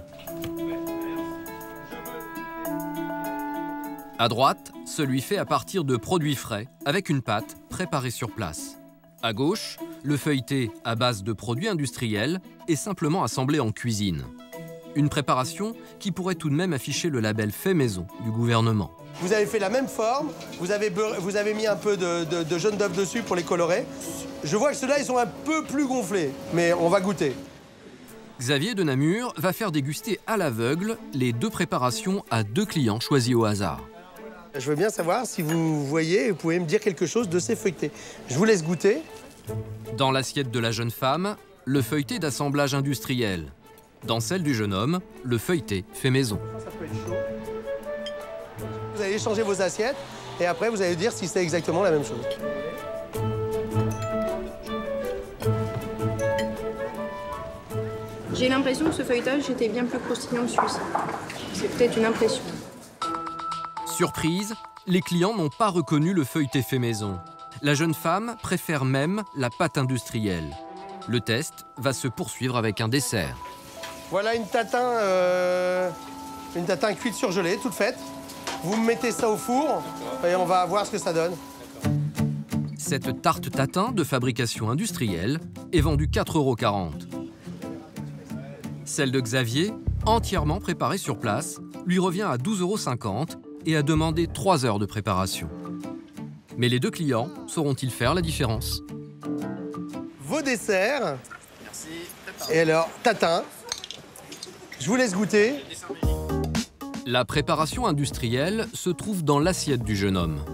À droite, celui fait à partir de produits frais, avec une pâte préparée sur place. À gauche, le feuilleté à base de produits industriels est simplement assemblé en cuisine. Une préparation qui pourrait tout de même afficher le label Fait Maison du gouvernement. Vous avez fait la même forme, vous avez, beurre, vous avez mis un peu de, de, de jaune d'œuf dessus pour les colorer. Je vois que ceux-là, ils sont un peu plus gonflés, mais on va goûter. Xavier de Namur va faire déguster à l'aveugle les deux préparations à deux clients choisis au hasard. Je veux bien savoir si vous voyez, vous pouvez me dire quelque chose de ces feuilletés. Je vous laisse goûter. Dans l'assiette de la jeune femme, le feuilleté d'assemblage industriel. Dans celle du jeune homme, le feuilleté fait maison. Ça peut être chaud. Vous allez échanger vos assiettes et après vous allez dire si c'est exactement la même chose. J'ai l'impression que ce feuilletage était bien plus croustillant que celui-ci. C'est peut-être une impression. Surprise, les clients n'ont pas reconnu le feuilleté fait maison. La jeune femme préfère même la pâte industrielle. Le test va se poursuivre avec un dessert. Voilà une tatin, euh, une tatin cuite surgelée, toute faite. Vous me mettez ça au four et on va voir ce que ça donne. Cette tarte tatin de fabrication industrielle est vendue quatre euros quarante. Celle de Xavier, entièrement préparée sur place, lui revient à douze euros cinquante et a demandé trois heures de préparation. Mais les deux clients sauront-ils faire la différence? Vos desserts. Merci. Et alors, tatin. Je vous laisse goûter. La préparation industrielle se trouve dans l'assiette du jeune homme.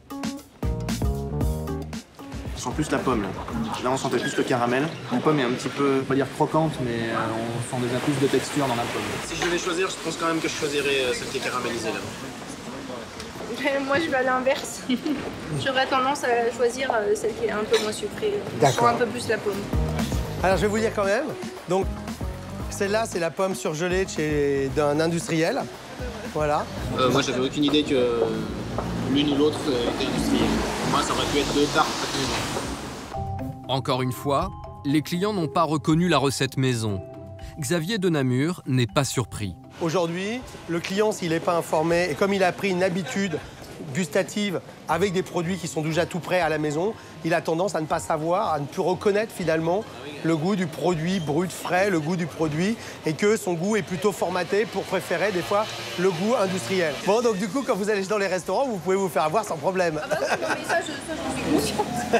On sent plus la pomme, là. Là, on sentait plus le caramel. La pomme est un petit peu, pas dire croquante, mais euh, on sent déjà plus de texture dans la pomme. Si je devais choisir, je pense quand même que je choisirais celle qui est caramélisée, là. Moi, je vais à l'inverse. J'aurais tendance à choisir celle qui est un peu moins sucrée. D'accord. Un peu plus la pomme. Alors, je vais vous dire quand même. Donc, celle-là, c'est la pomme surgelée de chez d'un industriel. Voilà. Euh, moi, j'avais aucune idée que l'une ou l'autre était industrielle. Moi, ça aurait pu être deux tartes. Encore une fois, Les clients n'ont pas reconnu la recette maison. Xavier de Namur n'est pas surpris. Aujourd'hui, le client, s'il n'est pas informé, et comme il a pris une habitude gustative avec des produits qui sont déjà tout prêts à la maison, il a tendance à ne pas savoir, à ne plus reconnaître finalement le goût du produit brut, frais, le goût du produit, et que son goût est plutôt formaté pour préférer des fois le goût industriel. Bon, donc du coup, quand vous allez dans les restaurants, vous pouvez vous faire avoir sans problème. Ah bah oui, non, mais ça, je, ça, j'en suis consciente.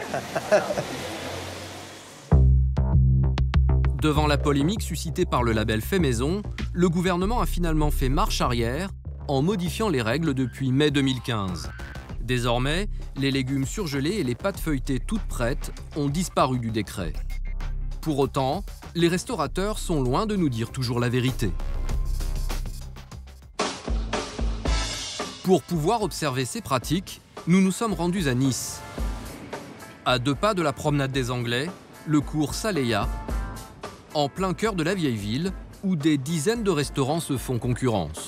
Devant la polémique suscitée par le label Fait Maison, le gouvernement a finalement fait marche arrière en modifiant les règles depuis mai deux mille quinze. Désormais, les légumes surgelés et les pâtes feuilletées toutes prêtes ont disparu du décret. Pour autant, les restaurateurs sont loin de nous dire toujours la vérité. Pour pouvoir observer ces pratiques, nous nous sommes rendus à Nice. À deux pas de la promenade des Anglais, le cours Saléa, en plein cœur de la vieille ville, où des dizaines de restaurants se font concurrence.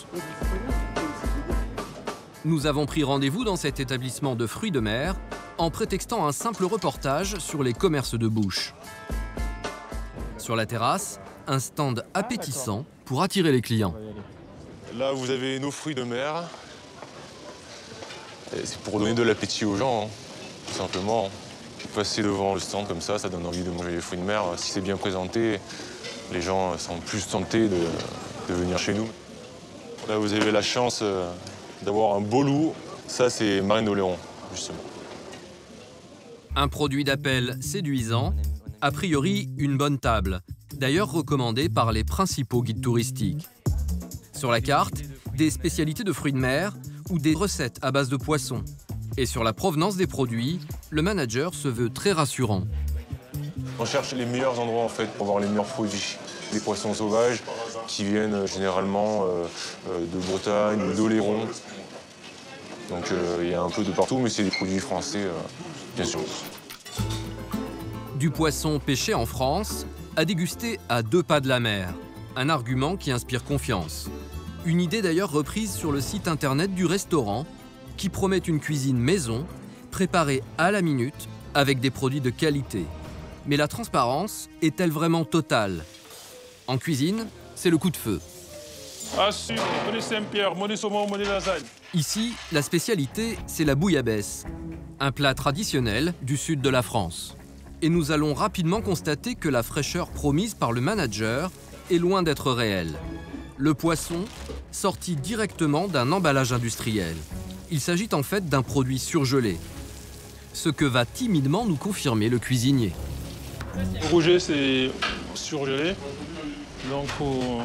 Nous avons pris rendez-vous dans cet établissement de fruits de mer en prétextant un simple reportage sur les commerces de bouche. Sur la terrasse, un stand appétissant pour attirer les clients. Là, vous avez nos fruits de mer. C'est pour donner de l'appétit aux gens, hein, tout simplement. Puis passer devant le stand comme ça, ça donne envie de manger les fruits de mer. Si c'est bien présenté, les gens sont plus tentés de, de venir chez nous. Là, vous avez la chance d'avoir un beau loup. Ça, c'est Marine d'Oléron, justement. Un produit d'appel séduisant, a priori une bonne table, d'ailleurs recommandée par les principaux guides touristiques. Sur la carte, des spécialités de fruits de mer ou des recettes à base de poissons. Et sur la provenance des produits, le manager se veut très rassurant. On cherche les meilleurs endroits en fait pour avoir les meilleurs produits. Des poissons sauvages qui viennent généralement euh, de Bretagne ou d'Oléron. Donc euh, il y a un peu de partout, mais c'est des produits français, euh, bien sûr. Du poisson pêché en France à déguster à deux pas de la mer. Un argument qui inspire confiance. Une idée d'ailleurs reprise sur le site internet du restaurant qui promet une cuisine maison, préparée à la minute, avec des produits de qualité. Mais la transparence est-elle vraiment totale? En cuisine, c'est le coup de feu. Ici, la spécialité, c'est la bouillabaisse, un plat traditionnel du sud de la France. Et nous allons rapidement constater que la fraîcheur promise par le manager est loin d'être réelle. Le poisson, sorti directement d'un emballage industriel. Il s'agit en fait d'un produit surgelé. Ce que va timidement nous confirmer le cuisinier. Le rouget, c'est surgelé. Donc, faut...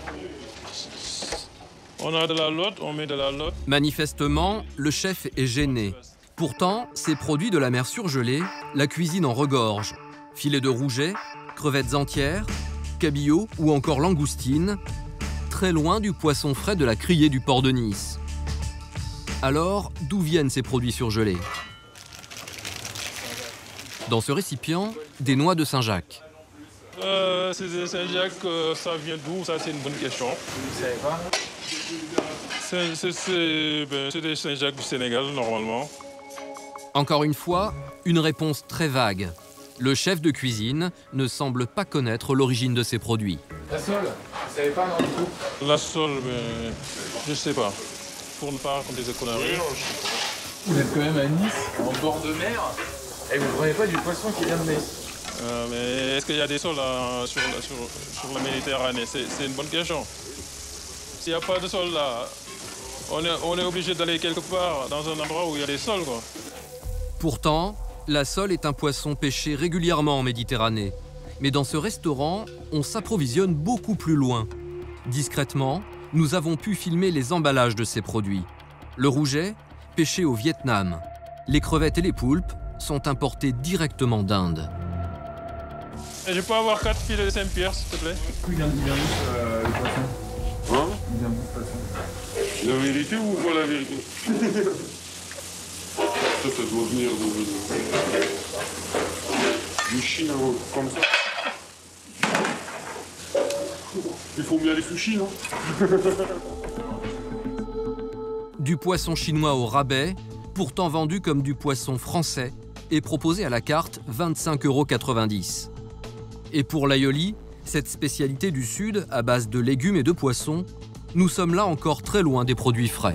on a de la lotte, on met de la lotte. Manifestement, le chef est gêné. Pourtant, ces produits de la mer surgelés, la cuisine en regorge. Filets de rouget, crevettes entières, cabillaud ou encore langoustines, très loin du poisson frais de la criée du port de Nice. Alors, d'où viennent ces produits surgelés? Dans ce récipient, des noix de Saint-Jacques. Euh, c'est de Saint-Jacques, euh, ça vient d'où? Ça, c'est une bonne question. Vous savez pas? C'est ben, des Saint-Jacques du Sénégal, normalement. Encore une fois, une réponse très vague. Le chef de cuisine ne semble pas connaître l'origine de ces produits. La sole, vous savez pas, non, du coup? La sole, ben, je sais pas. Pour ne pas raconter des conneries. Vous êtes quand même à Nice, en bord de mer, et vous ne prenez pas du poisson qui vient de Nice. Euh, mais est-ce qu'il y a des sols là, sur, sur, sur la Méditerranée? C'est une bonne question. S'il n'y a pas de sol là, on est, on est obligé d'aller quelque part dans un endroit où il y a des sols, quoi. Pourtant, la sole est un poisson pêché régulièrement en Méditerranée. Mais dans ce restaurant, on s'approvisionne beaucoup plus loin. Discrètement, nous avons pu filmer les emballages de ces produits. Le rouget, pêché au Vietnam. Les crevettes et les poulpes sont importés directement d'Inde. Et je peux avoir quatre filets de Saint-Pierre, s'il te plaît? Il vient d'où euh, le poisson? Hein? Il vient d'où le poisson? La vérité ou pas la vérité? Ça, ça doit venir de... du Chine, comme ça. Il faut bien les sushis, non? Du poisson chinois au rabais, pourtant vendu comme du poisson français, et proposé à la carte vingt-cinq euros quatre-vingt-dix. Et pour l'aioli, cette spécialité du Sud à base de légumes et de poissons, nous sommes là encore très loin des produits frais.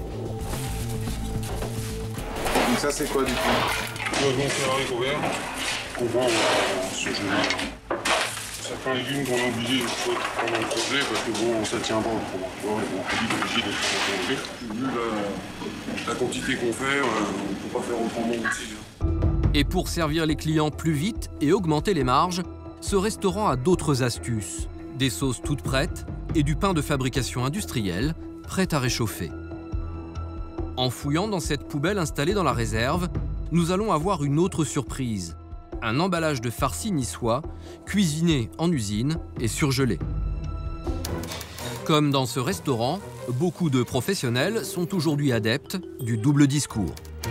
Donc ça c'est quoi du coup? Le bon faire haricots verts qu'on vend en surgelé. Certains légumes qu'on a obligé de prendre en congelé parce que bon, ça tient pas autrement. Tu vois, on est obligé de prendre en congelé. Vu la, la quantité qu'on fait, on ne peut pas faire autrement aussi. Et pour servir les clients plus vite et augmenter les marges, ce restaurant a d'autres astuces. Des sauces toutes prêtes et du pain de fabrication industrielle, prêt à réchauffer. En fouillant dans cette poubelle installée dans la réserve, nous allons avoir une autre surprise. Un emballage de farcis niçois, cuisiné en usine et surgelé. Comme dans ce restaurant, beaucoup de professionnels sont aujourd'hui adeptes du double discours.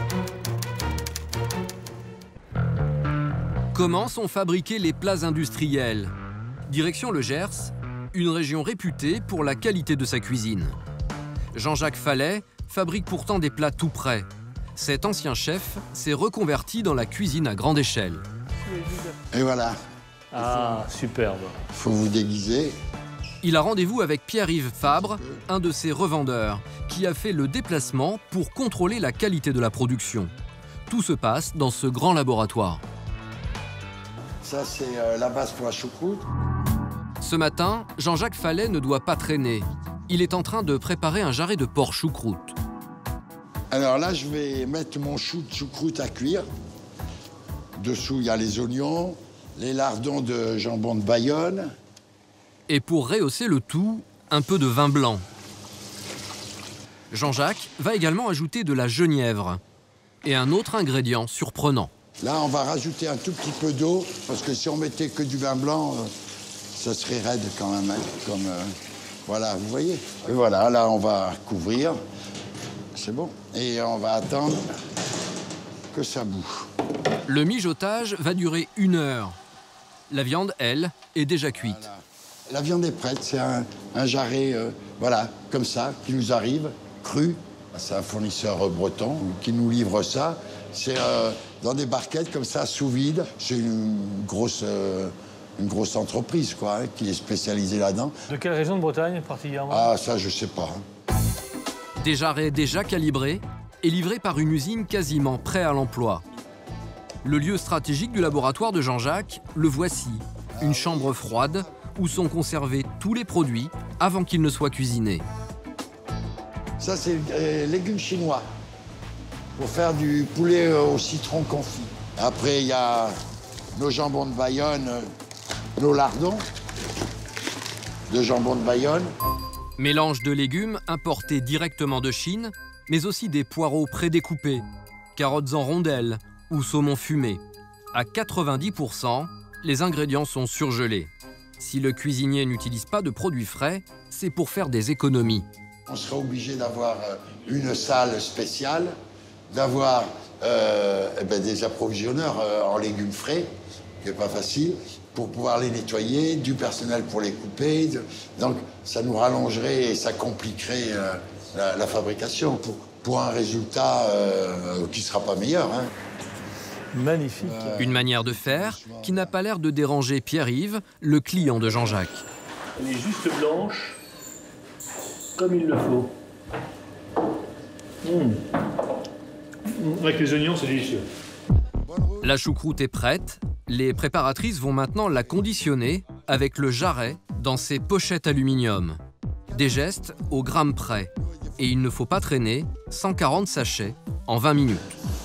Comment sont fabriqués les plats industriels? Direction le Gers, une région réputée pour la qualité de sa cuisine. Jean-Jacques Fallet fabrique pourtant des plats tout prêts. Cet ancien chef s'est reconverti dans la cuisine à grande échelle. Et voilà. Ah, superbe. Faut vous déguiser. Il a rendez-vous avec Pierre-Yves Fabre, un de ses revendeurs, qui a fait le déplacement pour contrôler la qualité de la production. Tout se passe dans ce grand laboratoire. Ça, c'est euh, la base pour la choucroute. Ce matin, Jean-Jacques Fallet ne doit pas traîner. Il est en train de préparer un jarret de porc choucroute. Alors là, je vais mettre mon chou de choucroute à cuire. Dessous, il y a les oignons, les lardons de jambon de Bayonne. Et pour rehausser le tout, un peu de vin blanc. Jean-Jacques va également ajouter de la genièvre et un autre ingrédient surprenant. Là, on va rajouter un tout petit peu d'eau, parce que si on mettait que du vin blanc, euh, ça serait raide quand même. Hein, comme, euh, voilà, vous voyez. Et voilà, là, on va couvrir. C'est bon. Et on va attendre que ça bouge. Le mijotage va durer une heure. La viande, elle, est déjà cuite. Voilà. La viande est prête, c'est un, un jarret, euh, voilà, comme ça, qui nous arrive, cru. C'est un fournisseur breton qui nous livre ça. C'est euh, dans des barquettes comme ça, sous vide. C'est une grosse, euh, une grosse entreprise, quoi, hein, qui est spécialisée là-dedans. De quelle région de Bretagne, particulièrement? Ah, ça, je sais pas. Hein. Des jarrets déjà calibrés et livrés par une usine quasiment prêt à l'emploi. Le lieu stratégique du laboratoire de Jean-Jacques, le voici. Une chambre froide où sont conservés tous les produits avant qu'ils ne soient cuisinés. Ça, c'est euh, légumes chinois pour faire du poulet au citron confit. Après, il y a nos jambons de Bayonne, euh, nos lardons de jambon de Bayonne. Mélange de légumes importés directement de Chine, mais aussi des poireaux prédécoupés, carottes en rondelles ou saumon fumé. À quatre-vingt-dix pour cent, les ingrédients sont surgelés. Si le cuisinier n'utilise pas de produits frais, c'est pour faire des économies. On sera obligé d'avoir une salle spéciale, d'avoir euh, eh ben des approvisionneurs euh, en légumes frais, qui n'est pas facile, pour pouvoir les nettoyer, du personnel pour les couper. De... Donc ça nous rallongerait et ça compliquerait euh, la, la fabrication pour, pour un résultat euh, qui ne sera pas meilleur. Hein. Magnifique. Une manière de faire qui n'a pas l'air de déranger Pierre-Yves, le client de Jean-Jacques. Elle est juste blanche, comme il le faut. Mmh. Avec les oignons, c'est délicieux. La choucroute est prête. Les préparatrices vont maintenant la conditionner avec le jarret dans ses pochettes aluminium. Des gestes au gramme près. Et il ne faut pas traîner cent quarante sachets en vingt minutes.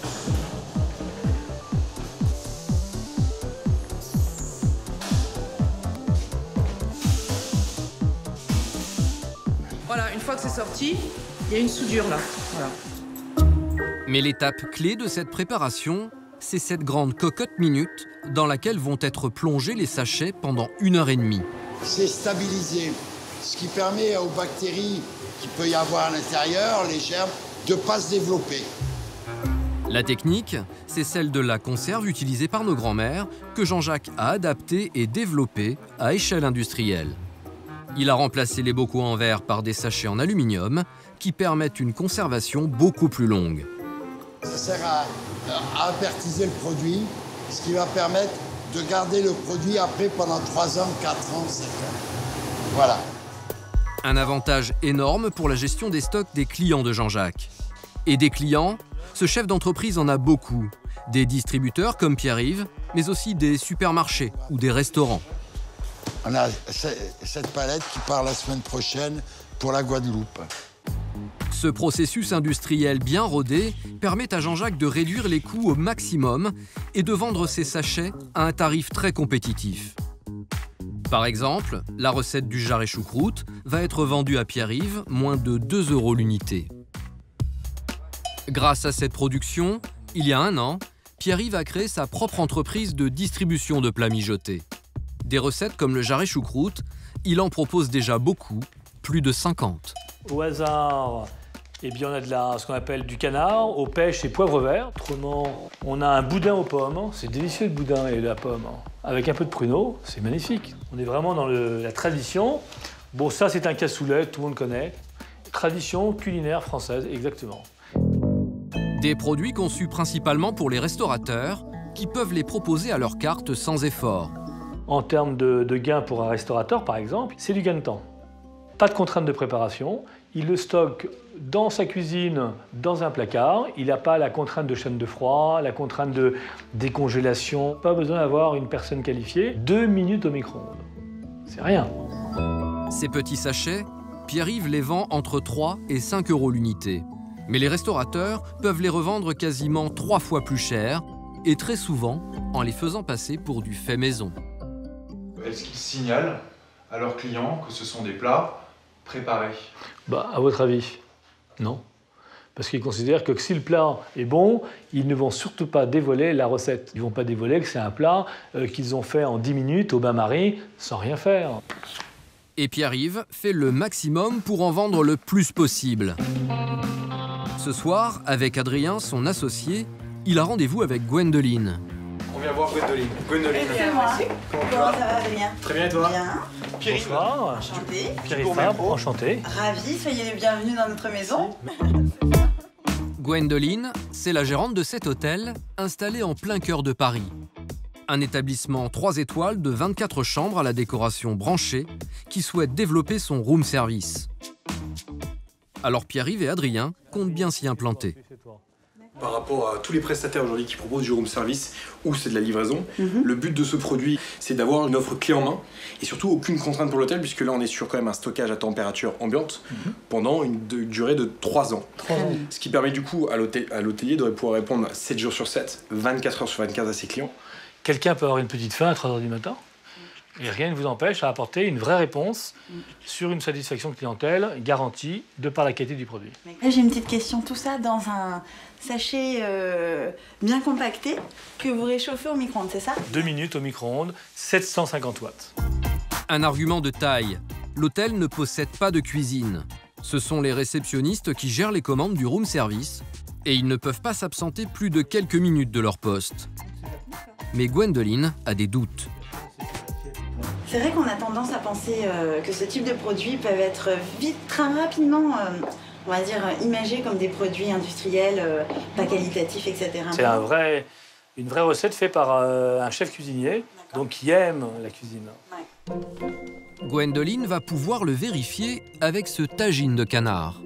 Voilà, une fois que c'est sorti, il y a une soudure là. Voilà. Mais l'étape clé de cette préparation, c'est cette grande cocotte minute dans laquelle vont être plongés les sachets pendant une heure et demie. C'est stabilisé, ce qui permet aux bactéries qu'il peut y avoir à l'intérieur, les germes, de ne pas se développer. La technique, c'est celle de la conserve utilisée par nos grands-mères que Jean-Jacques a adaptée et développée à échelle industrielle. Il a remplacé les bocaux en verre par des sachets en aluminium qui permettent une conservation beaucoup plus longue. Ça sert à, à apertiser le produit, ce qui va permettre de garder le produit après pendant trois ans, quatre ans, cinq ans. Voilà. Un avantage énorme pour la gestion des stocks des clients de Jean-Jacques. Et des clients, ce chef d'entreprise en a beaucoup. Des distributeurs comme Pierre-Yves, mais aussi des supermarchés ou des restaurants. On a cette palette qui part la semaine prochaine pour la Guadeloupe. Ce processus industriel bien rodé permet à Jean-Jacques de réduire les coûts au maximum et de vendre ses sachets à un tarif très compétitif. Par exemple, la recette du jarret choucroute va être vendue à Pierre-Yves moins de deux euros l'unité. Grâce à cette production, il y a un an, Pierre-Yves a créé sa propre entreprise de distribution de plats mijotés. Des recettes comme le jarret choucroute, il en propose déjà beaucoup, plus de cinquante. Au hasard, eh bien, on a de la, ce qu'on appelle du canard, aux pêches et poivre vert. Autrement, on a un boudin aux pommes. C'est délicieux le boudin et la pomme. Avec un peu de pruneau, c'est magnifique. On est vraiment dans le, la tradition. Bon, ça, c'est un cassoulet, tout le monde connaît. Tradition culinaire française, exactement. Des produits conçus principalement pour les restaurateurs qui peuvent les proposer à leur carte sans effort. En termes de, de gains pour un restaurateur, par exemple, c'est du gain de temps. Pas de contrainte de préparation, il le stocke dans sa cuisine, dans un placard. Il n'a pas la contrainte de chaîne de froid, la contrainte de décongélation. Pas besoin d'avoir une personne qualifiée. Deux minutes au micro-ondes. C'est rien. Ces petits sachets, Pierre-Yves les vend entre trois et cinq euros l'unité. Mais les restaurateurs peuvent les revendre quasiment trois fois plus cher et très souvent en les faisant passer pour du fait maison. Est-ce qu'ils signalent à leurs clients que ce sont des plats préparés? Bah, à votre avis, non. Parce qu'ils considèrent que si le plat est bon, ils ne vont surtout pas dévoiler la recette. Ils ne vont pas dévoiler que c'est un plat euh, qu'ils ont fait en dix minutes au bain-marie sans rien faire. Et Pierre-Yves fait le maximum pour en vendre le plus possible. Ce soir, avec Adrien, son associé, il a rendez-vous avec Gwendoline. On vient voir Gwendoline. Gwendoline. C'est moi. Comment tu Comment vas? ça va, Adrien? Très bien, et toi? Bien. Pierre-Yves. Bonsoir. Enchanté. Pierre-Yves Fabre, enchanté. Ravi, soyez les bienvenus dans notre maison. Gwendoline, c'est la gérante de cet hôtel, installé en plein cœur de Paris. Un établissement trois étoiles de vingt-quatre chambres à la décoration branchée, qui souhaite développer son room service. Alors Pierre-Yves et Adrien comptent bien s'y implanter. Par rapport à tous les prestataires aujourd'hui qui proposent du room service ou c'est de la livraison, Mm-hmm. le but de ce produit, c'est d'avoir une offre clé en main et surtout aucune contrainte pour l'hôtel puisque là on est sur quand même un stockage à température ambiante Mm-hmm. pendant une de- durée de trois ans. Trois ans. Ce qui permet du coup à l'hôtel- à l'hôtelier de pouvoir répondre sept jours sur sept, vingt-quatre heures sur vingt-quatre à ses clients. Quelqu'un peut avoir une petite faim à trois heures du matin et rien ne vous empêche à apporter une vraie réponse sur une satisfaction clientèle garantie de par la qualité du produit. Là, j'ai une petite question. Tout ça dans un sachet euh, bien compacté que vous réchauffez au micro-ondes, c'est ça? Deux minutes au micro-ondes, sept cent cinquante watts. Un argument de taille. L'hôtel ne possède pas de cuisine. Ce sont les réceptionnistes qui gèrent les commandes du room service et ils ne peuvent pas s'absenter plus de quelques minutes de leur poste. Mais Gwendoline a des doutes. C'est vrai qu'on a tendance à penser euh, que ce type de produits peuvent être vite, très rapidement, euh, on va dire, imagés comme des produits industriels, euh, pas qualitatifs, et cetera. C'est un vrai, une vraie recette faite par euh, un chef cuisinier, donc qui aime la cuisine. Gwendoline va pouvoir le vérifier avec ce tagine de canard.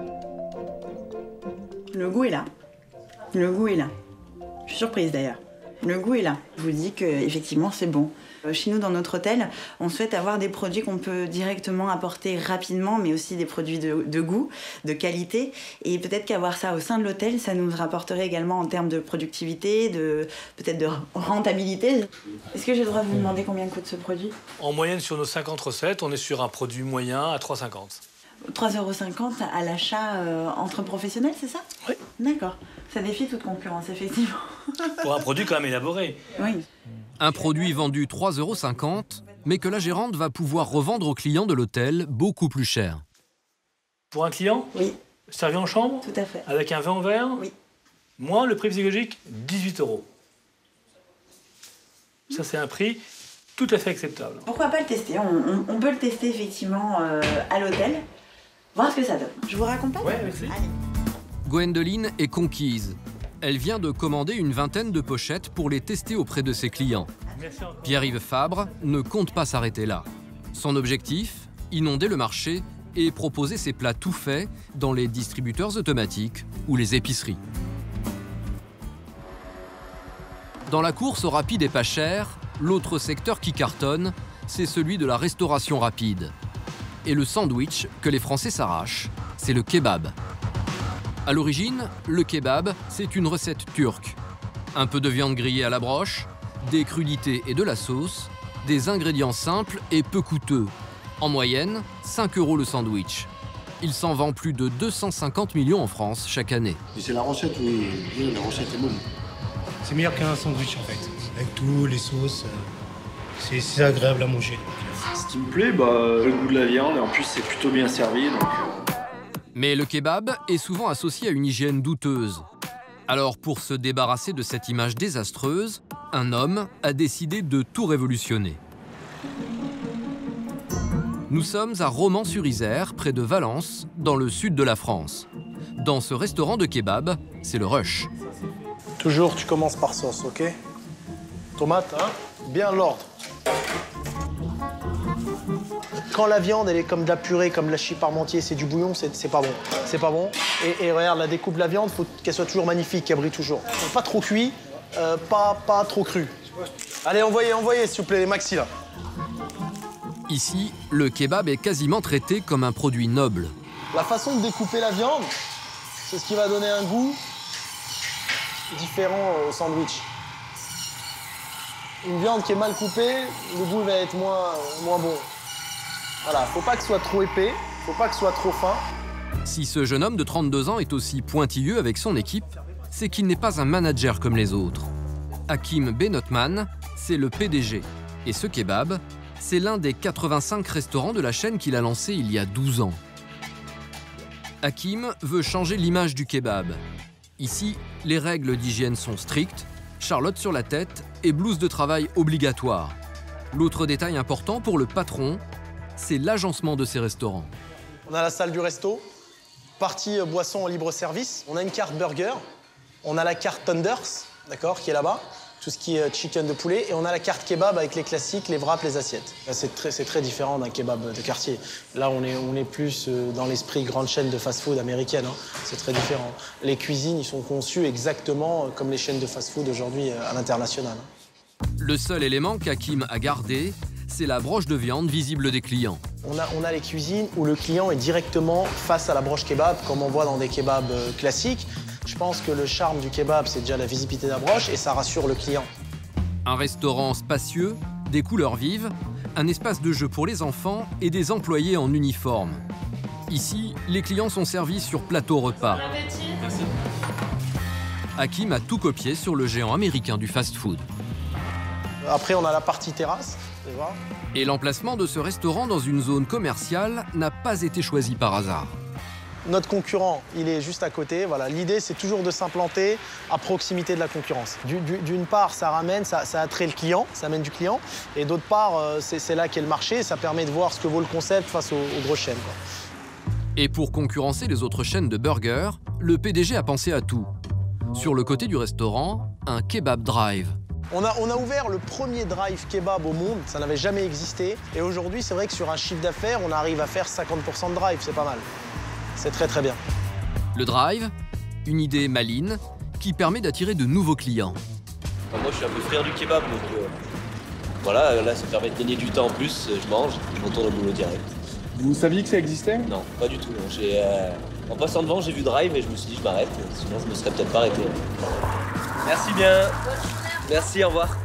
Le goût est là. Le goût est là. Je suis surprise d'ailleurs. Le goût est là. Je vous dis qu'effectivement, c'est bon. Chez nous, dans notre hôtel, on souhaite avoir des produits qu'on peut directement apporter rapidement, mais aussi des produits de, de goût, de qualité. Et peut-être qu'avoir ça au sein de l'hôtel, ça nous rapporterait également en termes de productivité, de peut-être de rentabilité. Est-ce que j'ai le droit de vous demander combien coûte ce produit? En moyenne, sur nos cinquante recettes, on est sur un produit moyen à trois euros cinquante. trois euros cinquante à l'achat euh, entre professionnels, c'est ça? Oui. D'accord. Ça défie toute concurrence, effectivement. Pour un produit quand même élaboré. Oui. Un produit vendu trois euros cinquante, mais que la gérante va pouvoir revendre aux clients de l'hôtel beaucoup plus cher. Pour un client? Oui. Servi en chambre? Tout à fait. Avec un vin en verre? Oui. Moi, le prix psychologique, dix-huit euros. Ça, c'est un prix tout à fait acceptable. Pourquoi pas le tester? on, on, on peut le tester effectivement euh, à l'hôtel, voir ce que ça donne. Je vous raccompagne? Ouais, merci. Allez. Gwendoline est conquise. Elle vient de commander une vingtaine de pochettes pour les tester auprès de ses clients. Pierre-Yves Fabre ne compte pas s'arrêter là. Son objectif, inonder le marché et proposer ses plats tout faits dans les distributeurs automatiques ou les épiceries. Dans la course au rapide et pas cher, l'autre secteur qui cartonne, c'est celui de la restauration rapide. Et le sandwich que les Français s'arrachent, c'est le kebab. À l'origine, le kebab, c'est une recette turque. Un peu de viande grillée à la broche, des crudités et de la sauce, des ingrédients simples et peu coûteux. En moyenne, cinq euros le sandwich. Il s'en vend plus de deux cent cinquante millions en France chaque année. C'est la recette, oui. oui, la recette est bonne. C'est meilleur qu'un sandwich en fait, avec tout, les sauces. C'est agréable à manger. Ce qui me plaît, bah, le goût de la viande, et en plus c'est plutôt bien servi. Donc... Mais le kebab est souvent associé à une hygiène douteuse. Alors pour se débarrasser de cette image désastreuse, un homme a décidé de tout révolutionner. Nous sommes à Romans-sur-Isère, près de Valence, dans le sud de la France. Dans ce restaurant de kebab, c'est le rush. Toujours, tu commences par sauce, ok? Tomate, hein? Bien l'ordre. Quand la viande, elle est comme de la purée, comme de la chie parmentier, c'est du bouillon, c'est pas bon. C'est pas bon. Et, et regarde, la découpe de la viande, faut qu'elle soit toujours magnifique, qu'elle brille toujours. Pas trop cuit, euh, pas, pas trop cru. Allez, envoyez, envoyez, s'il vous plaît, les maxi, là. Ici, le kebab est quasiment traité comme un produit noble. La façon de découper la viande, c'est ce qui va donner un goût différent au sandwich. Une viande qui est mal coupée, le goût va être moins, moins bon. Voilà, faut pas que ce soit trop épais, faut pas que ce soit trop fin. Si ce jeune homme de trente-deux ans est aussi pointilleux avec son équipe, c'est qu'il n'est pas un manager comme les autres. Hakim Benotman, c'est le P D G. Et ce kebab, c'est l'un des quatre-vingt-cinq restaurants de la chaîne qu'il a lancé il y a douze ans. Hakim veut changer l'image du kebab. Ici, les règles d'hygiène sont strictes, charlotte sur la tête et blouse de travail obligatoire. L'autre détail important pour le patron, c'est l'agencement de ces restaurants. On a la salle du resto, partie boisson en libre service. On a une carte burger, on a la carte Thunders, d'accord, qui est là-bas, tout ce qui est chicken de poulet, et on a la carte kebab avec les classiques, les wraps, les assiettes. C'est très, c'est très différent d'un kebab de quartier. Là, on est, on est plus dans l'esprit grande chaîne de fast-food américaine. Hein. C'est très différent. Les cuisines, ils sont conçus exactement comme les chaînes de fast-food aujourd'hui à l'international. Le seul élément qu'Hakim a gardé, c'est la broche de viande visible des clients. On a, on a les cuisines où le client est directement face à la broche kebab, comme on voit dans des kebabs classiques. Je pense que le charme du kebab, c'est déjà la visibilité de la broche et ça rassure le client. Un restaurant spacieux, des couleurs vives, un espace de jeu pour les enfants et des employés en uniforme. Ici, les clients sont servis sur plateau repas. Merci. Hakim a tout copié sur le géant américain du fast-food. Après, on a la partie terrasse. Et l'emplacement de ce restaurant dans une zone commerciale n'a pas été choisi par hasard. Notre concurrent, il est juste à côté. Voilà. L'idée, c'est toujours de s'implanter à proximité de la concurrence. D'une part, ça ramène, ça, ça attrait le client, ça amène du client. Et d'autre part, c'est là qu'est le marché. Ça permet de voir ce que vaut le concept face aux, aux grosses chaînes, quoi. Et pour concurrencer les autres chaînes de burgers, le P D G a pensé à tout. Sur le côté du restaurant, un kebab drive. On a, on a ouvert le premier drive kebab au monde, ça n'avait jamais existé. Et aujourd'hui, c'est vrai que sur un chiffre d'affaires, on arrive à faire cinquante pour cent de drive, c'est pas mal. C'est très très bien. Le drive, une idée maligne qui permet d'attirer de nouveaux clients. Enfin, moi, je suis un peu frère du kebab, donc euh, voilà, là, ça permet de gagner du temps en plus. Je mange, je retourne au boulot direct. Vous saviez que ça existait? Non, pas du tout. Euh, en passant devant, j'ai vu drive et je me suis dit, je m'arrête. Sinon, je me serais peut-être pas arrêté. Merci bien. Merci, au revoir.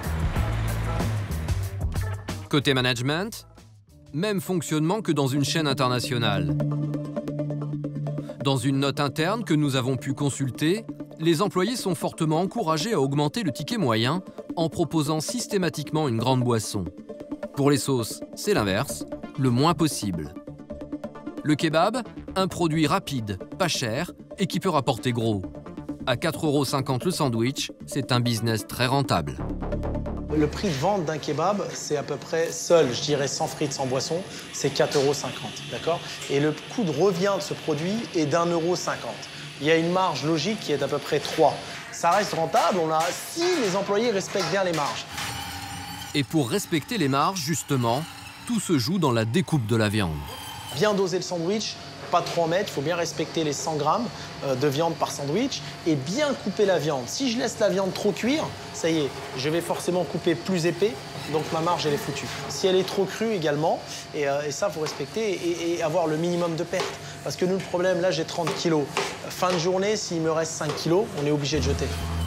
Côté management, même fonctionnement que dans une chaîne internationale. Dans une note interne que nous avons pu consulter, les employés sont fortement encouragés à augmenter le ticket moyen en proposant systématiquement une grande boisson. Pour les sauces, c'est l'inverse, le moins possible. Le kebab, un produit rapide, pas cher et qui peut rapporter gros. À quatre euros cinquante le sandwich, c'est un business très rentable. Le prix de vente d'un kebab, c'est à peu près seul, je dirais sans frites, sans boisson, c'est quatre euros cinquante, d'accord? Et le coût de revient de ce produit est d'un euro cinquante. il y a une marge logique qui est d'à peu près trois. Ça reste rentable, on a, si les employés respectent bien les marges. Et pour respecter les marges, justement, tout se joue dans la découpe de la viande. Bien doser le sandwich, pas trop en mettre, il faut bien respecter les cent grammes de viande par sandwich et bien couper la viande. Si je laisse la viande trop cuire, ça y est, je vais forcément couper plus épais, donc ma marge elle est foutue. Si elle est trop crue également, et, euh, et ça il faut respecter et, et avoir le minimum de pertes. Parce que nous le problème, là j'ai trente kilos. Fin de journée, s'il me reste cinq kilos, on est obligé de jeter.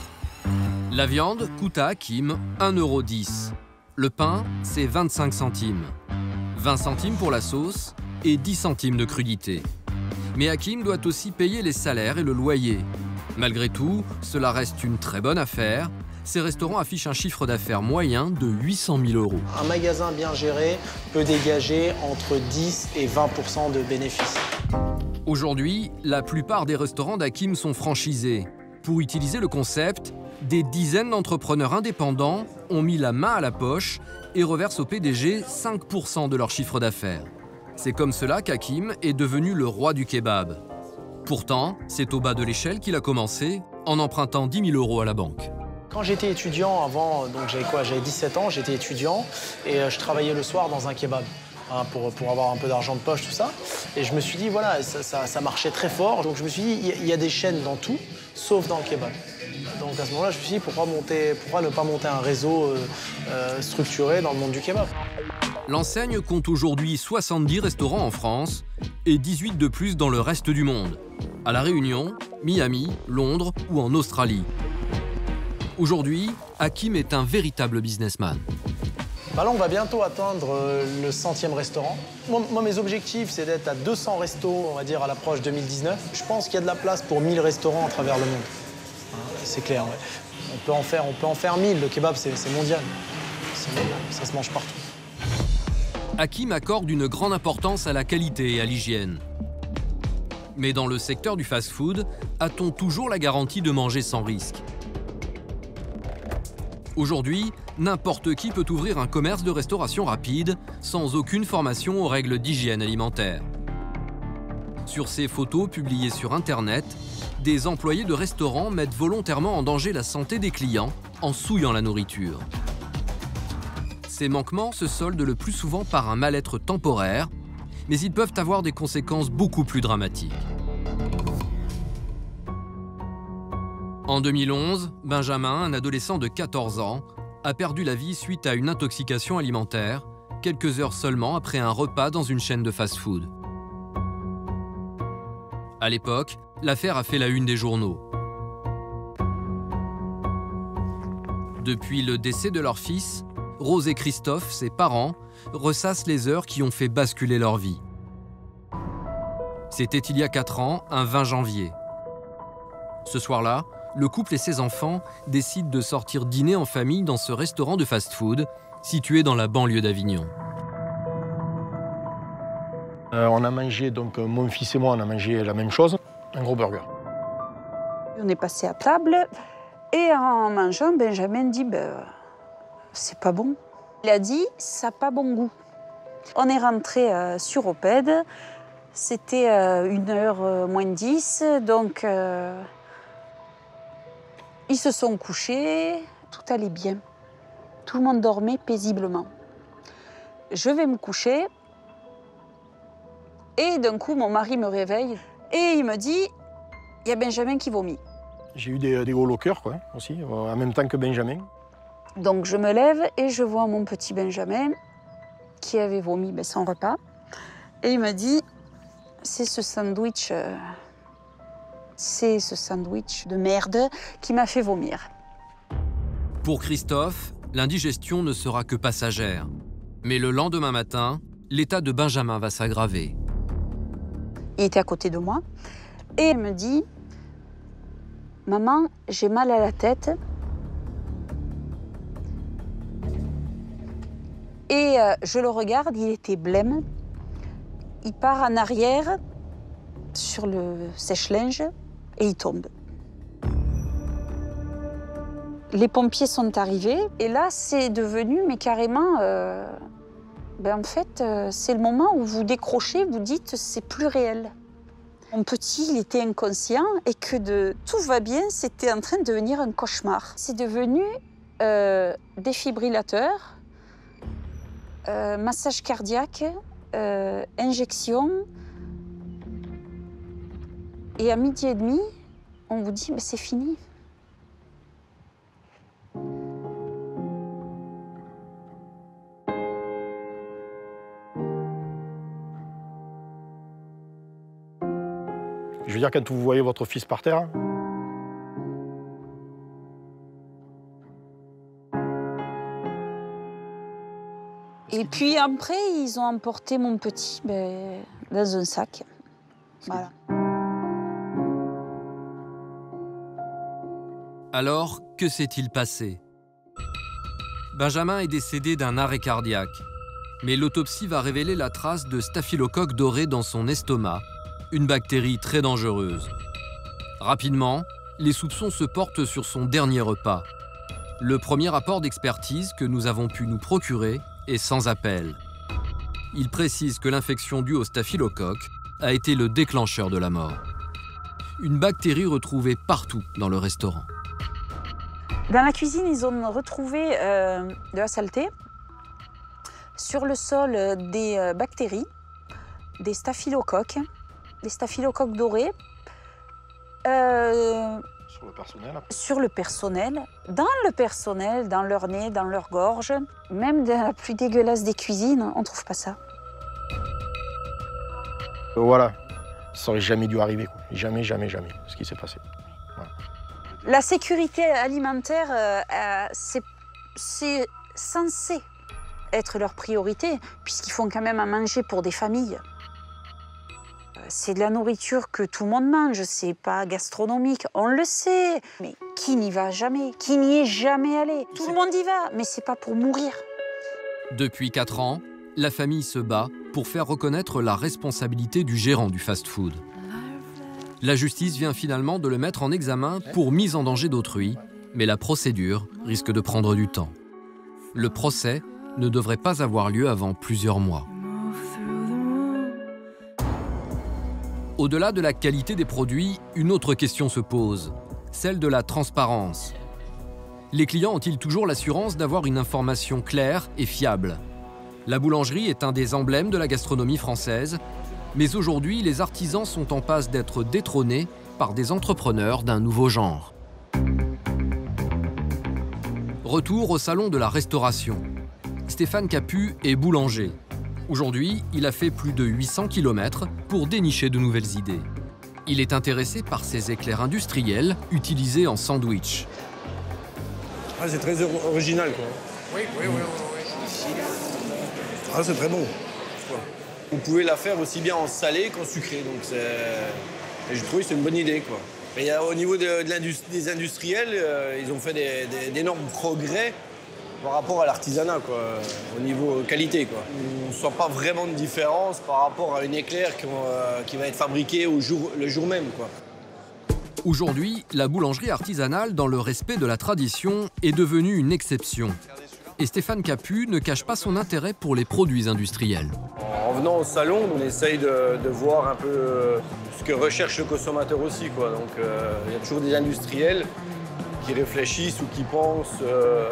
La viande coûte à Hakim un euro dix. Le pain, c'est vingt-cinq centimes. vingt centimes pour la sauce et dix centimes de crudité. Mais Hakim doit aussi payer les salaires et le loyer. Malgré tout, cela reste une très bonne affaire. Ces restaurants affichent un chiffre d'affaires moyen de huit cent mille euros. Un magasin bien géré peut dégager entre dix et vingt pour cent de bénéfices. Aujourd'hui, la plupart des restaurants d'Hakim sont franchisés. Pour utiliser le concept, des dizaines d'entrepreneurs indépendants ont mis la main à la poche et reversent au P D G cinq pour cent de leur chiffre d'affaires. C'est comme cela qu'Hakim est devenu le roi du kebab. Pourtant, c'est au bas de l'échelle qu'il a commencé, en empruntant dix mille euros à la banque. Quand j'étais étudiant avant, donc j'avais quoi, j'avais dix-sept ans, j'étais étudiant et je travaillais le soir dans un kebab hein, pour, pour avoir un peu d'argent de poche, tout ça. Et je me suis dit, voilà, ça, ça, ça marchait très fort. Donc je me suis dit, il y, y a des chaînes dans tout, sauf dans le kebab. Donc à ce moment-là, je me suis dit, pourquoi, monter, pourquoi ne pas monter un réseau euh, euh, structuré dans le monde du kebab? L'enseigne compte aujourd'hui soixante-dix restaurants en France et dix-huit de plus dans le reste du monde, à La Réunion, Miami, Londres ou en Australie. Aujourd'hui, Hakim est un véritable businessman. Bah là, on va bientôt atteindre le centième restaurant. Moi, moi mes objectifs, c'est d'être à deux cents restos, on va dire, à l'approche deux mille dix-neuf. Je pense qu'il y a de la place pour mille restaurants à travers le monde. C'est clair, ouais. On peut en faire, on peut en faire mille. Le kebab, c'est mondial. Ça se mange partout. Hakim accorde une grande importance à la qualité et à l'hygiène. Mais dans le secteur du fast-food, a-t-on toujours la garantie de manger sans risque? Aujourd'hui, n'importe qui peut ouvrir un commerce de restauration rapide sans aucune formation aux règles d'hygiène alimentaire. Sur ces photos publiées sur Internet, des employés de restaurants mettent volontairement en danger la santé des clients en souillant la nourriture. Ces manquements se soldent le plus souvent par un mal-être temporaire, mais ils peuvent avoir des conséquences beaucoup plus dramatiques. En deux mille onze, Benjamin, un adolescent de quatorze ans, a perdu la vie suite à une intoxication alimentaire, quelques heures seulement après un repas dans une chaîne de fast-food. À l'époque, l'affaire a fait la une des journaux. Depuis le décès de leur fils, Rose et Christophe, ses parents, ressassent les heures qui ont fait basculer leur vie. C'était il y a quatre ans, un vingt janvier. Ce soir-là, le couple et ses enfants décident de sortir dîner en famille dans ce restaurant de fast-food situé dans la banlieue d'Avignon. Euh, on a mangé, donc mon fils et moi, on a mangé la même chose, un gros burger. On est passé à table et en mangeant, Benjamin dit ben, c'est pas bon. Il a dit ça n'a pas bon goût. On est rentré euh, sur Opède, c'était euh, une heure euh, moins dix, donc euh, ils se sont couchés, tout allait bien. Tout le monde dormait paisiblement. Je vais me coucher et d'un coup mon mari me réveille et il me dit il y a Benjamin qui vomit. J'ai eu des, des gros lockers, quoi, aussi, en même temps que Benjamin. Donc je me lève et je vois mon petit Benjamin qui avait vomi ben, son repas. Et il me dit, c'est ce sandwich, euh, c'est ce sandwich de merde qui m'a fait vomir. Pour Christophe, l'indigestion ne sera que passagère. Mais le lendemain matin, l'état de Benjamin va s'aggraver. Il était à côté de moi et il me dit, maman, j'ai mal à la tête. Et euh, je le regarde, il était blême. Il part en arrière sur le sèche-linge et il tombe. Les pompiers sont arrivés et là, c'est devenu, mais carrément, euh, ben en fait, euh, c'est le moment où vous décrochez, vous dites, c'est plus réel. Mon petit, il était inconscient et que de tout va bien, c'était en train de devenir un cauchemar. C'est devenu euh, défibrillateur, euh, massage cardiaque, euh, injection. Et à midi et demi, on vous dit, mais c'est fini. Je veux dire, quand vous voyez votre fils par terre, et puis après, ils ont emporté mon petit ben, dans un sac. Voilà. Alors, que s'est-il passé? Benjamin est décédé d'un arrêt cardiaque, mais l'autopsie va révéler la trace de staphylocoque doré dans son estomac, une bactérie très dangereuse. Rapidement, les soupçons se portent sur son dernier repas. Le premier rapport d'expertise que nous avons pu nous procurer est sans appel. Il précise que l'infection due au staphylocoque a été le déclencheur de la mort. Une bactérie retrouvée partout dans le restaurant. Dans la cuisine, ils ont retrouvé euh, de la saleté. Sur le sol, des euh, bactéries, des staphylocoques, des staphylocoques dorés. Euh, sur le personnel. Sur le personnel, dans le personnel, dans leur nez, dans leur gorge. Même dans la plus dégueulasse des cuisines, on ne trouve pas ça. Voilà, ça aurait jamais dû arriver, quoi. Jamais, jamais, jamais, ce qui s'est passé. Voilà. La sécurité alimentaire, euh, c'est censé être leur priorité, puisqu'ils font quand même à manger pour des familles. C'est de la nourriture que tout le monde mange, c'est pas gastronomique, on le sait. Mais qui n'y va jamais? Qui n'y est jamais allé? Tout le monde y va, mais c'est pas pour mourir. Depuis quatre ans, la famille se bat pour faire reconnaître la responsabilité du gérant du fast-food. La justice vient finalement de le mettre en examen pour mise en danger d'autrui, mais la procédure risque de prendre du temps. Le procès ne devrait pas avoir lieu avant plusieurs mois. Au-delà de la qualité des produits, une autre question se pose, celle de la transparence. Les clients ont-ils toujours l'assurance d'avoir une information claire et fiable? La boulangerie est un des emblèmes de la gastronomie française, mais aujourd'hui, les artisans sont en passe d'être détrônés par des entrepreneurs d'un nouveau genre. Retour au salon de la restauration. Stéphane Capu est boulanger. Aujourd'hui, il a fait plus de huit cents kilomètres pour dénicher de nouvelles idées. Il est intéressé par ces éclairs industriels utilisés en sandwich. Ah, c'est très original, quoi. Oui, oui, oui, oui. Ah, c'est très bon. Vous pouvez la faire aussi bien en salé qu'en sucré, donc c'est... Et je trouve que c'est une bonne idée, quoi. Mais au niveau de, de l'industrie, des industriels, euh, ils ont fait des, des, d'énormes progrès par rapport à l'artisanat, quoi, au niveau qualité, quoi. On ne sent pas vraiment de différence par rapport à une éclair qui, euh, qui va être fabriquée au jour, le jour même, quoi. Aujourd'hui, la boulangerie artisanale, dans le respect de la tradition, est devenue une exception. Et Stéphane Capu ne cache pas son intérêt pour les produits industriels. En venant au salon, on essaye de, de voir un peu euh, ce que recherche le consommateur aussi, quoi. Donc il euh, y a toujours des industriels qui réfléchissent ou qui pensent euh,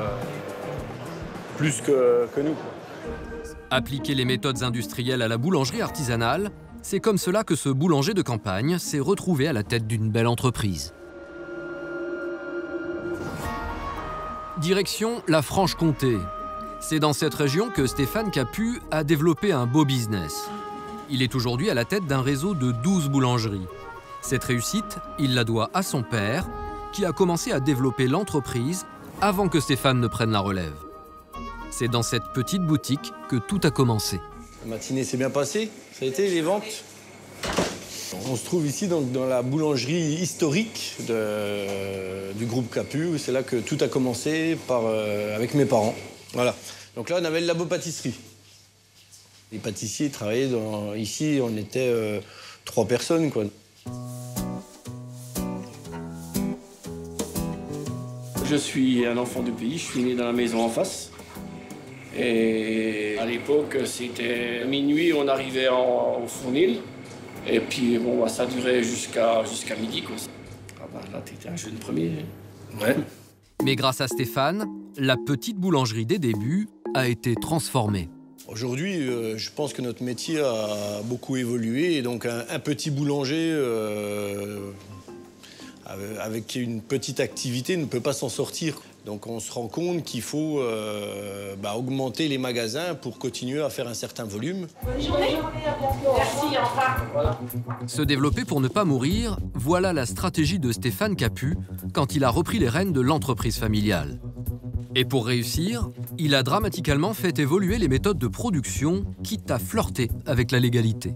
plus que, que nous, quoi. Appliquer les méthodes industrielles à la boulangerie artisanale, c'est comme cela que ce boulanger de campagne s'est retrouvé à la tête d'une belle entreprise. Direction la Franche-Comté. C'est dans cette région que Stéphane Capu a développé un beau business. Il est aujourd'hui à la tête d'un réseau de douze boulangeries. Cette réussite, il la doit à son père, qui a commencé à développer l'entreprise avant que Stéphane ne prenne la relève. C'est dans cette petite boutique que tout a commencé. La matinée s'est bien passée, ça a été les ventes. On se trouve ici donc, dans la boulangerie historique de, du groupe Capu. C'est là que tout a commencé par, euh, avec mes parents. Voilà. Donc là, on avait le labo pâtisserie. Les pâtissiers travaillaient dans, ici, on était euh, trois personnes, quoi. Je suis un enfant du pays, je suis né dans la maison en face. Et à l'époque, c'était minuit, on arrivait en, au Fournil. Et puis bon, bah, ça durait jusqu'à jusqu'à midi, quoi. Ah bah là, t'étais un jeune premier. Ouais. Mais grâce à Stéphane, la petite boulangerie des débuts a été transformée. Aujourd'hui, euh, je pense que notre métier a beaucoup évolué. Et donc un, un petit boulanger euh, avec une petite activité ne peut pas s'en sortir. Donc on se rend compte qu'il faut euh, bah, augmenter les magasins pour continuer à faire un certain volume. Bonne journée. Merci, au revoir. Se développer pour ne pas mourir, voilà la stratégie de Stéphane Capu quand il a repris les rênes de l'entreprise familiale. Et pour réussir, il a dramatiquement fait évoluer les méthodes de production, quitte à flirter avec la légalité.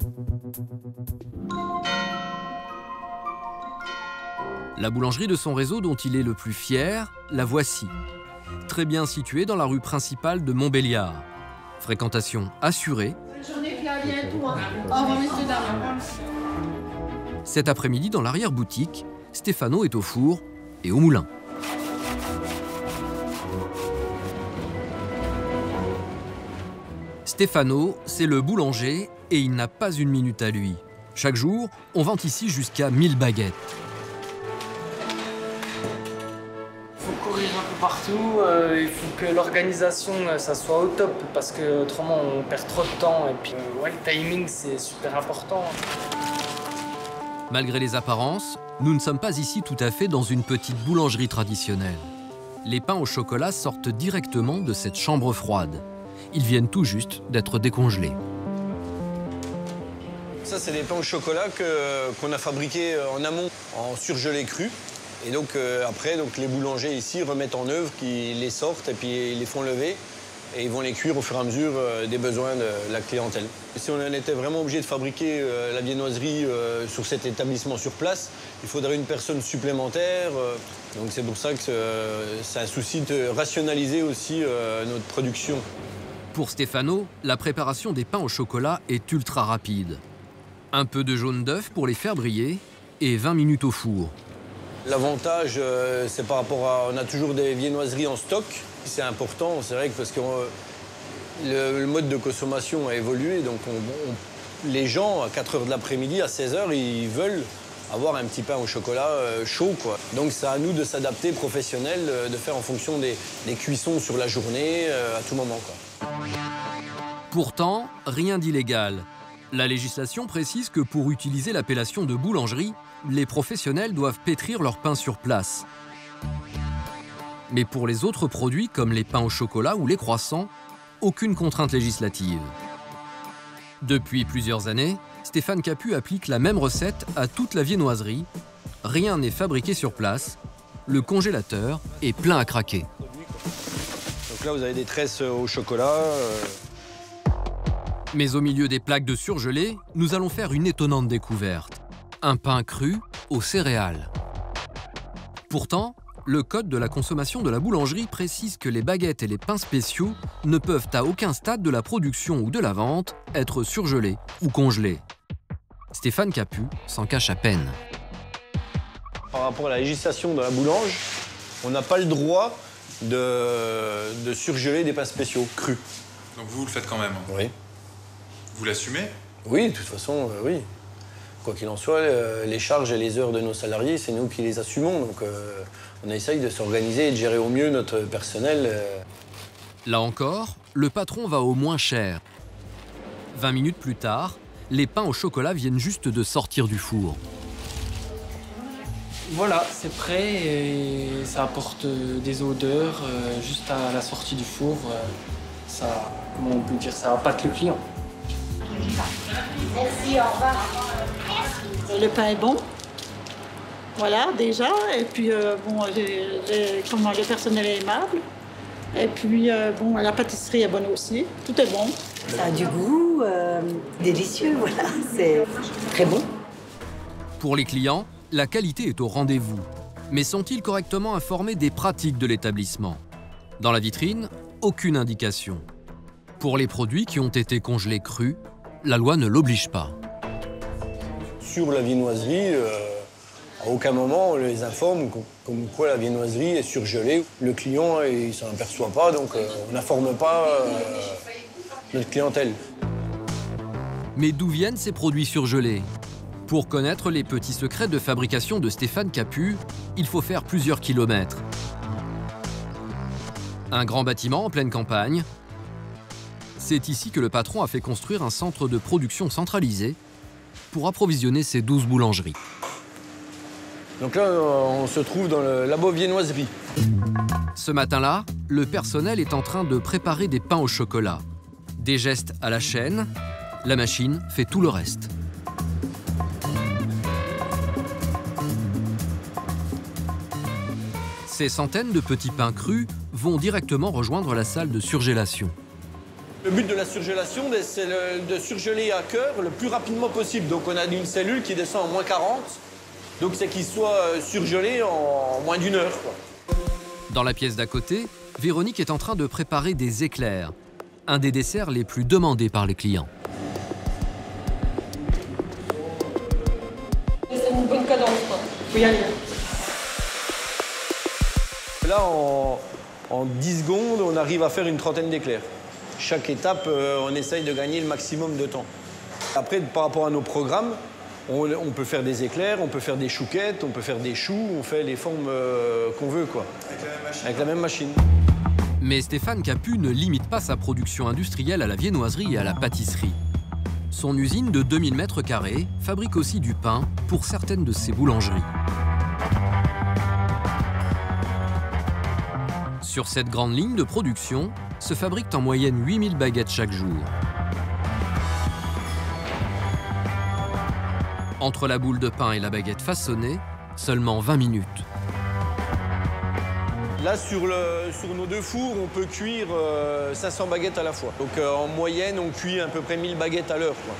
La boulangerie de son réseau dont il est le plus fier, la voici. Très bien située dans la rue principale de Montbéliard. Fréquentation assurée. Bonne journée, puis à bientôt. Au revoir, messieurs, dames. Cet après-midi, dans l'arrière-boutique, Stéphano est au four et au moulin. Stéphano, c'est le boulanger et il n'a pas une minute à lui. Chaque jour, on vend ici jusqu'à mille baguettes. Partout, euh, il faut que l'organisation euh, ça soit au top parce que autrement on perd trop de temps et puis euh, ouais, le timing c'est super important. Malgré les apparences, nous ne sommes pas ici tout à fait dans une petite boulangerie traditionnelle. Les pains au chocolat sortent directement de cette chambre froide. Ils viennent tout juste d'être décongelés. Ça c'est des pains au chocolat que, qu'on a fabriqués en amont en surgelé cru. Et donc euh, après, donc, les boulangers ici remettent en œuvre, qu'ils les sortent et puis ils les font lever. Et ils vont les cuire au fur et à mesure euh, des besoins de la clientèle. Si on en était vraiment obligé de fabriquer euh, la viennoiserie euh, sur cet établissement sur place, il faudrait une personne supplémentaire. Euh, donc c'est pour ça que euh, c'est un souci de rationaliser aussi euh, notre production. Pour Stéphano, la préparation des pains au chocolat est ultra rapide. Un peu de jaune d'œuf pour les faire briller et vingt minutes au four. L'avantage, euh, c'est par rapport à... On a toujours des viennoiseries en stock. C'est important, c'est vrai que parce que euh, le, le mode de consommation a évolué. Donc on, on, les gens, à quatre heures de l'après-midi, à seize heures, ils veulent avoir un petit pain au chocolat euh, chaud, quoi. Donc c'est à nous de s'adapter, professionnels, euh, de faire en fonction des, des cuissons sur la journée, euh, à tout moment, quoi. Pourtant, rien d'illégal. La législation précise que pour utiliser l'appellation de boulangerie, les professionnels doivent pétrir leur pain sur place. Mais pour les autres produits, comme les pains au chocolat ou les croissants, aucune contrainte législative. Depuis plusieurs années, Stéphane Capu applique la même recette à toute la viennoiserie. Rien n'est fabriqué sur place. Le congélateur est plein à craquer. Donc là, vous avez des tresses au chocolat. Euh... Mais au milieu des plaques de surgelé, nous allons faire une étonnante découverte. Un pain cru aux céréales. Pourtant, le code de la consommation de la boulangerie précise que les baguettes et les pains spéciaux ne peuvent à aucun stade de la production ou de la vente être surgelés ou congelés. Stéphane Capu s'en cache à peine. Par rapport à la législation de la boulange, on n'a pas le droit de, de surgeler des pains spéciaux crus. Donc vous, vous le faites quand même? Oui. Vous l'assumez? Oui, de toute façon, euh, oui. Quoi qu'il en soit, euh, les charges et les heures de nos salariés, c'est nous qui les assumons. Donc euh, on essaye de s'organiser et de gérer au mieux notre personnel. Euh. Là encore, le patron va au moins cher. vingt minutes plus tard, les pains au chocolat viennent juste de sortir du four. Voilà, c'est prêt et ça apporte des odeurs euh, juste à la sortie du four. Euh, ça, comment on peut dire, ça appâte le client. Merci, au revoir. Le pain est bon, voilà, déjà. Et puis, euh, bon, les, les, comment, le personnel est aimable. Et puis, euh, bon, la pâtisserie est bonne aussi. Tout est bon. Ça a du goût, euh, délicieux, voilà. C'est très bon. Pour les clients, la qualité est au rendez-vous. Mais sont-ils correctement informés des pratiques de l'établissement? Dans la vitrine, aucune indication. Pour les produits qui ont été congelés crus, la loi ne l'oblige pas. Sur la viennoiserie, euh, à aucun moment on les informe comme quoi la viennoiserie est surgelée. Le client il s'en aperçoit pas, donc euh, on n'informe pas euh, notre clientèle. Mais d'où viennent ces produits surgelés? Pour connaître les petits secrets de fabrication de Stéphane Capu, il faut faire plusieurs kilomètres. Un grand bâtiment en pleine campagne. C'est ici que le patron a fait construire un centre de production centralisé pour approvisionner ses douze boulangeries. Donc là, on se trouve dans le labo viennoiserie. Ce matin-là, le personnel est en train de préparer des pains au chocolat. Des gestes à la chaîne, la machine fait tout le reste. Ces centaines de petits pains crus vont directement rejoindre la salle de surgélation. Le but de la surgélation, c'est de surgeler à cœur le plus rapidement possible. Donc on a une cellule qui descend en moins quarante. Donc c'est qu'il soit surgelé en moins d'une heure, quoi. Dans la pièce d'à côté, Véronique est en train de préparer des éclairs, un des desserts les plus demandés par les clients. C'est une bonne cadence, quoi. Oui, allez. Là, en, en dix secondes, on arrive à faire une trentaine d'éclairs. Chaque étape, euh, on essaye de gagner le maximum de temps. Après, par rapport à nos programmes, on, on peut faire des éclairs, on peut faire des chouquettes, on peut faire des choux, on fait les formes euh, qu'on veut, quoi. Avec la même machine. Avec la même machine. Mais Stéphane Capu ne limite pas sa production industrielle à la viennoiserie et à la pâtisserie. Son usine de deux mille mètres carrés fabrique aussi du pain pour certaines de ses boulangeries. Sur cette grande ligne de production, se fabriquent en moyenne huit mille baguettes chaque jour. Entre la boule de pain et la baguette façonnée, seulement vingt minutes. Là, sur, le, sur nos deux fours, on peut cuire euh, cinq cents baguettes à la fois. Donc euh, en moyenne, on cuit à peu près mille baguettes à l'heure, quoi.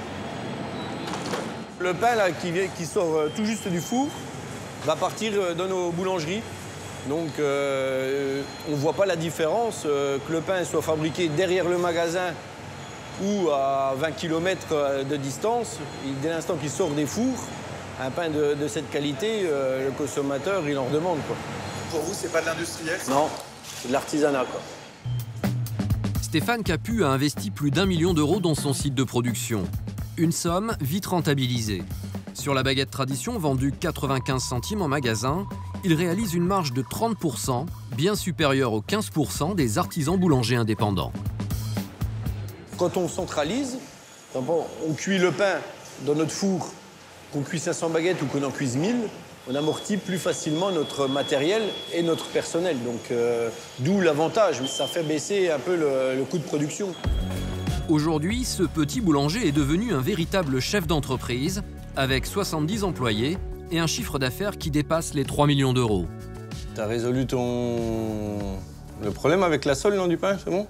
Le pain là, qui, qui sort euh, tout juste du four va partir euh, dans nos boulangeries. Donc euh, on ne voit pas la différence euh, que le pain soit fabriqué derrière le magasin ou à vingt kilomètres de distance. Et dès l'instant qu'il sort des fours, un pain de, de cette qualité, euh, le consommateur, il en redemande, quoi. Pour vous, c'est pas de l'industriel? Non, c'est de l'artisanat, quoi. Stéphane Capu a investi plus d'un million d'euros dans son site de production. Une somme vite rentabilisée. Sur la baguette tradition vendue quatre-vingt-quinze centimes en magasin, il réalise une marge de trente pour cent, bien supérieure aux quinze pour cent des artisans boulangers indépendants. Quand on centralise, on cuit le pain dans notre four, qu'on cuise cinq cents baguettes ou qu'on en cuise mille, on amortit plus facilement notre matériel et notre personnel. Donc, euh, d'où l'avantage. Ça fait baisser un peu le, le coût de production. Aujourd'hui, ce petit boulanger est devenu un véritable chef d'entreprise, avec soixante-dix employés et un chiffre d'affaires qui dépasse les trois millions d'euros. T'as résolu ton... le problème avec la sole, non, du pain, c'est bon?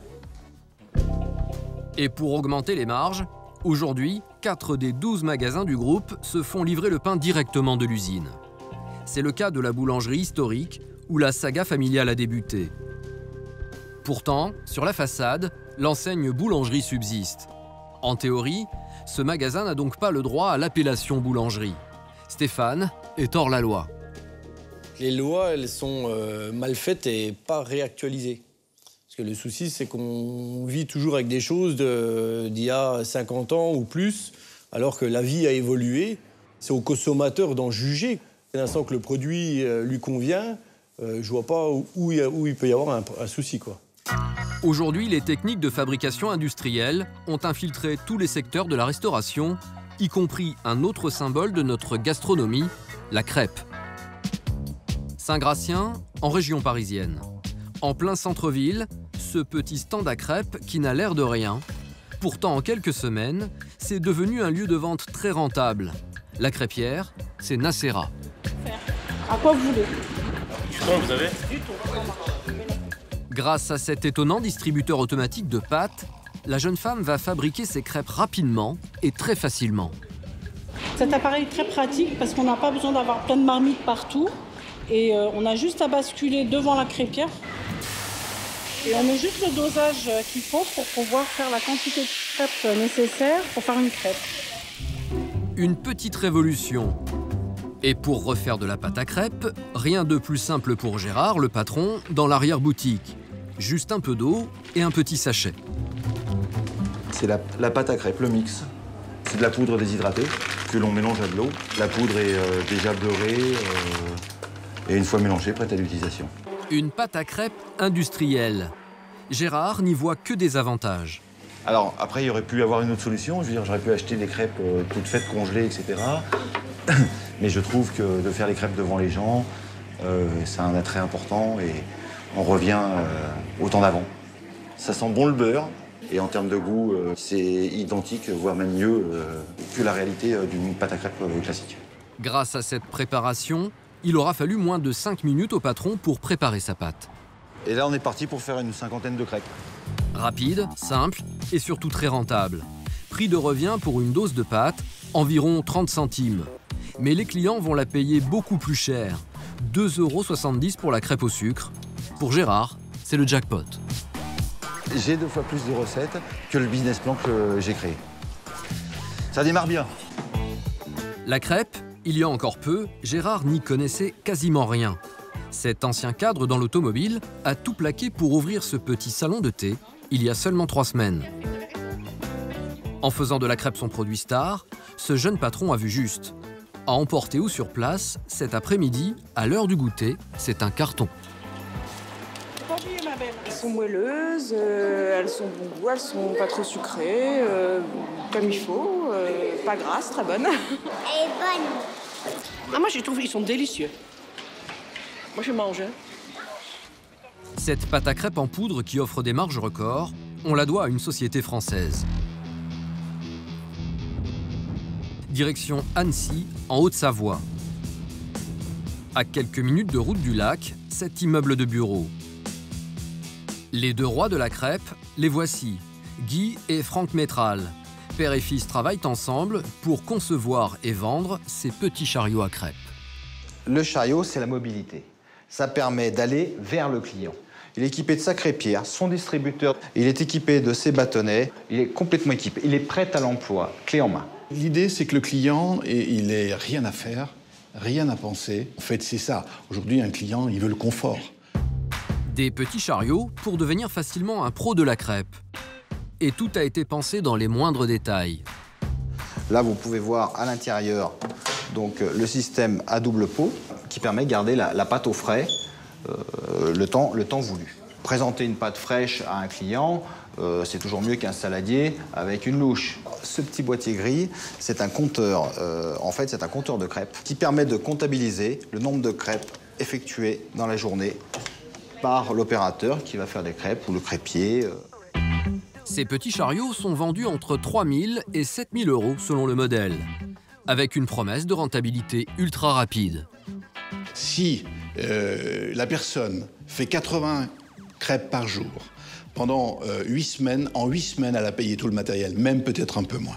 Et pour augmenter les marges, aujourd'hui, quatre des douze magasins du groupe se font livrer le pain directement de l'usine. C'est le cas de la boulangerie historique, où la saga familiale a débuté. Pourtant, sur la façade, l'enseigne boulangerie subsiste. En théorie, ce magasin n'a donc pas le droit à l'appellation boulangerie. Stéphane est hors la loi. Les lois, elles sont euh, mal faites et pas réactualisées. Parce que le souci, c'est qu'on vit toujours avec des choses d'il y a cinquante ans ou plus, alors que la vie a évolué. C'est au consommateur d'en juger. Dès l'instant que le produit euh, lui convient, euh, je vois pas où, où, il, où il peut y avoir un, un souci, quoi. Aujourd'hui, les techniques de fabrication industrielle ont infiltré tous les secteurs de la restauration, y compris un autre symbole de notre gastronomie, la crêpe. Saint-Gratien, en région parisienne. En plein centre-ville, ce petit stand à crêpes qui n'a l'air de rien. Pourtant, en quelques semaines, c'est devenu un lieu de vente très rentable. La crêpière, c'est Nacera. À quoi vous voulez? Du temps, vous avez? Grâce à cet étonnant distributeur automatique de pâtes, la jeune femme va fabriquer ses crêpes rapidement et très facilement. Cet appareil est très pratique parce qu'on n'a pas besoin d'avoir plein de marmites partout. Et euh, on a juste à basculer devant la crêpière. Et on met juste le dosage qu'il faut pour pouvoir faire la quantité de crêpes nécessaire pour faire une crêpe. Une petite révolution. Et pour refaire de la pâte à crêpes, rien de plus simple pour Gérard, le patron, dans l'arrière-boutique. Juste un peu d'eau et un petit sachet. C'est la, la pâte à crêpes, le mix. C'est de la poudre déshydratée. que l'on mélange à de l'eau. La poudre est euh, déjà beurrée euh, et une fois mélangée, prête à l'utilisation. Une pâte à crêpes industrielle. Gérard n'y voit que des avantages. Alors après, il y aurait pu avoir une autre solution. Je veux dire, j'aurais pu acheter des crêpes euh, toutes faites, congelées, et cetera. Mais je trouve que de faire les crêpes devant les gens, euh, c'est un attrait important et on revient euh, au temps d'avant. Ça sent bon le beurre et en termes de goût, euh, c'est identique, voire même mieux euh, que la réalité euh, d'une pâte à crêpes euh, classique. Grâce à cette préparation, il aura fallu moins de cinq minutes au patron pour préparer sa pâte. Et là, on est parti pour faire une cinquantaine de crêpes. Rapide, simple et surtout très rentable. Prix de revient pour une dose de pâte, environ trente centimes. Mais les clients vont la payer beaucoup plus cher, deux euros soixante-dix pour la crêpe au sucre. Pour Gérard, c'est le jackpot. J'ai deux fois plus de recettes que le business plan que j'ai créé. Ça démarre bien. La crêpe, il y a encore peu, Gérard n'y connaissait quasiment rien. Cet ancien cadre dans l'automobile a tout plaqué pour ouvrir ce petit salon de thé il y a seulement trois semaines. En faisant de la crêpe son produit star, ce jeune patron a vu juste. À emporter ou sur place, cet après-midi, à l'heure du goûter, c'est un carton. Elles sont moelleuses, euh, elles sont bon goût, elles sont pas trop sucrées, euh, comme il faut, euh, pas grasses, très bonnes. Elle est bonne. Ah, moi, je trouve qu'ils sont délicieux. Moi, je mange. Cette pâte à crêpes en poudre qui offre des marges records, on la doit à une société française. Direction Annecy, en Haute-Savoie. À quelques minutes de route du lac, cet immeuble de bureau. Les deux rois de la crêpe, les voici, Guy et Franck Métral. Père et fils travaillent ensemble pour concevoir et vendre ces petits chariots à crêpes. Le chariot, c'est la mobilité. Ça permet d'aller vers le client. Il est équipé de sa crêpière, son distributeur, il est équipé de ses bâtonnets, il est complètement équipé, il est prêt à l'emploi, clé en main. L'idée, c'est que le client, il n'ait rien à faire, rien à penser. En fait, c'est ça. Aujourd'hui, un client, il veut le confort. Des petits chariots pour devenir facilement un pro de la crêpe. Et tout a été pensé dans les moindres détails. Là, vous pouvez voir à l'intérieur donc le système à double pot qui permet de garder la, la pâte au frais euh, le, temps, le temps voulu. Présenter une pâte fraîche à un client, euh, c'est toujours mieux qu'un saladier avec une louche. Ce petit boîtier gris, c'est un compteur, euh, en fait, c'est un compteur de crêpes qui permet de comptabiliser le nombre de crêpes effectuées dans la journée par l'opérateur qui va faire des crêpes ou le crêpier. Euh. Ces petits chariots sont vendus entre trois mille et sept mille euros selon le modèle, avec une promesse de rentabilité ultra rapide. Si euh, la personne fait quatre-vingts crêpes par jour, pendant euh, huit semaines, en huit semaines, elle a payé tout le matériel, même peut-être un peu moins.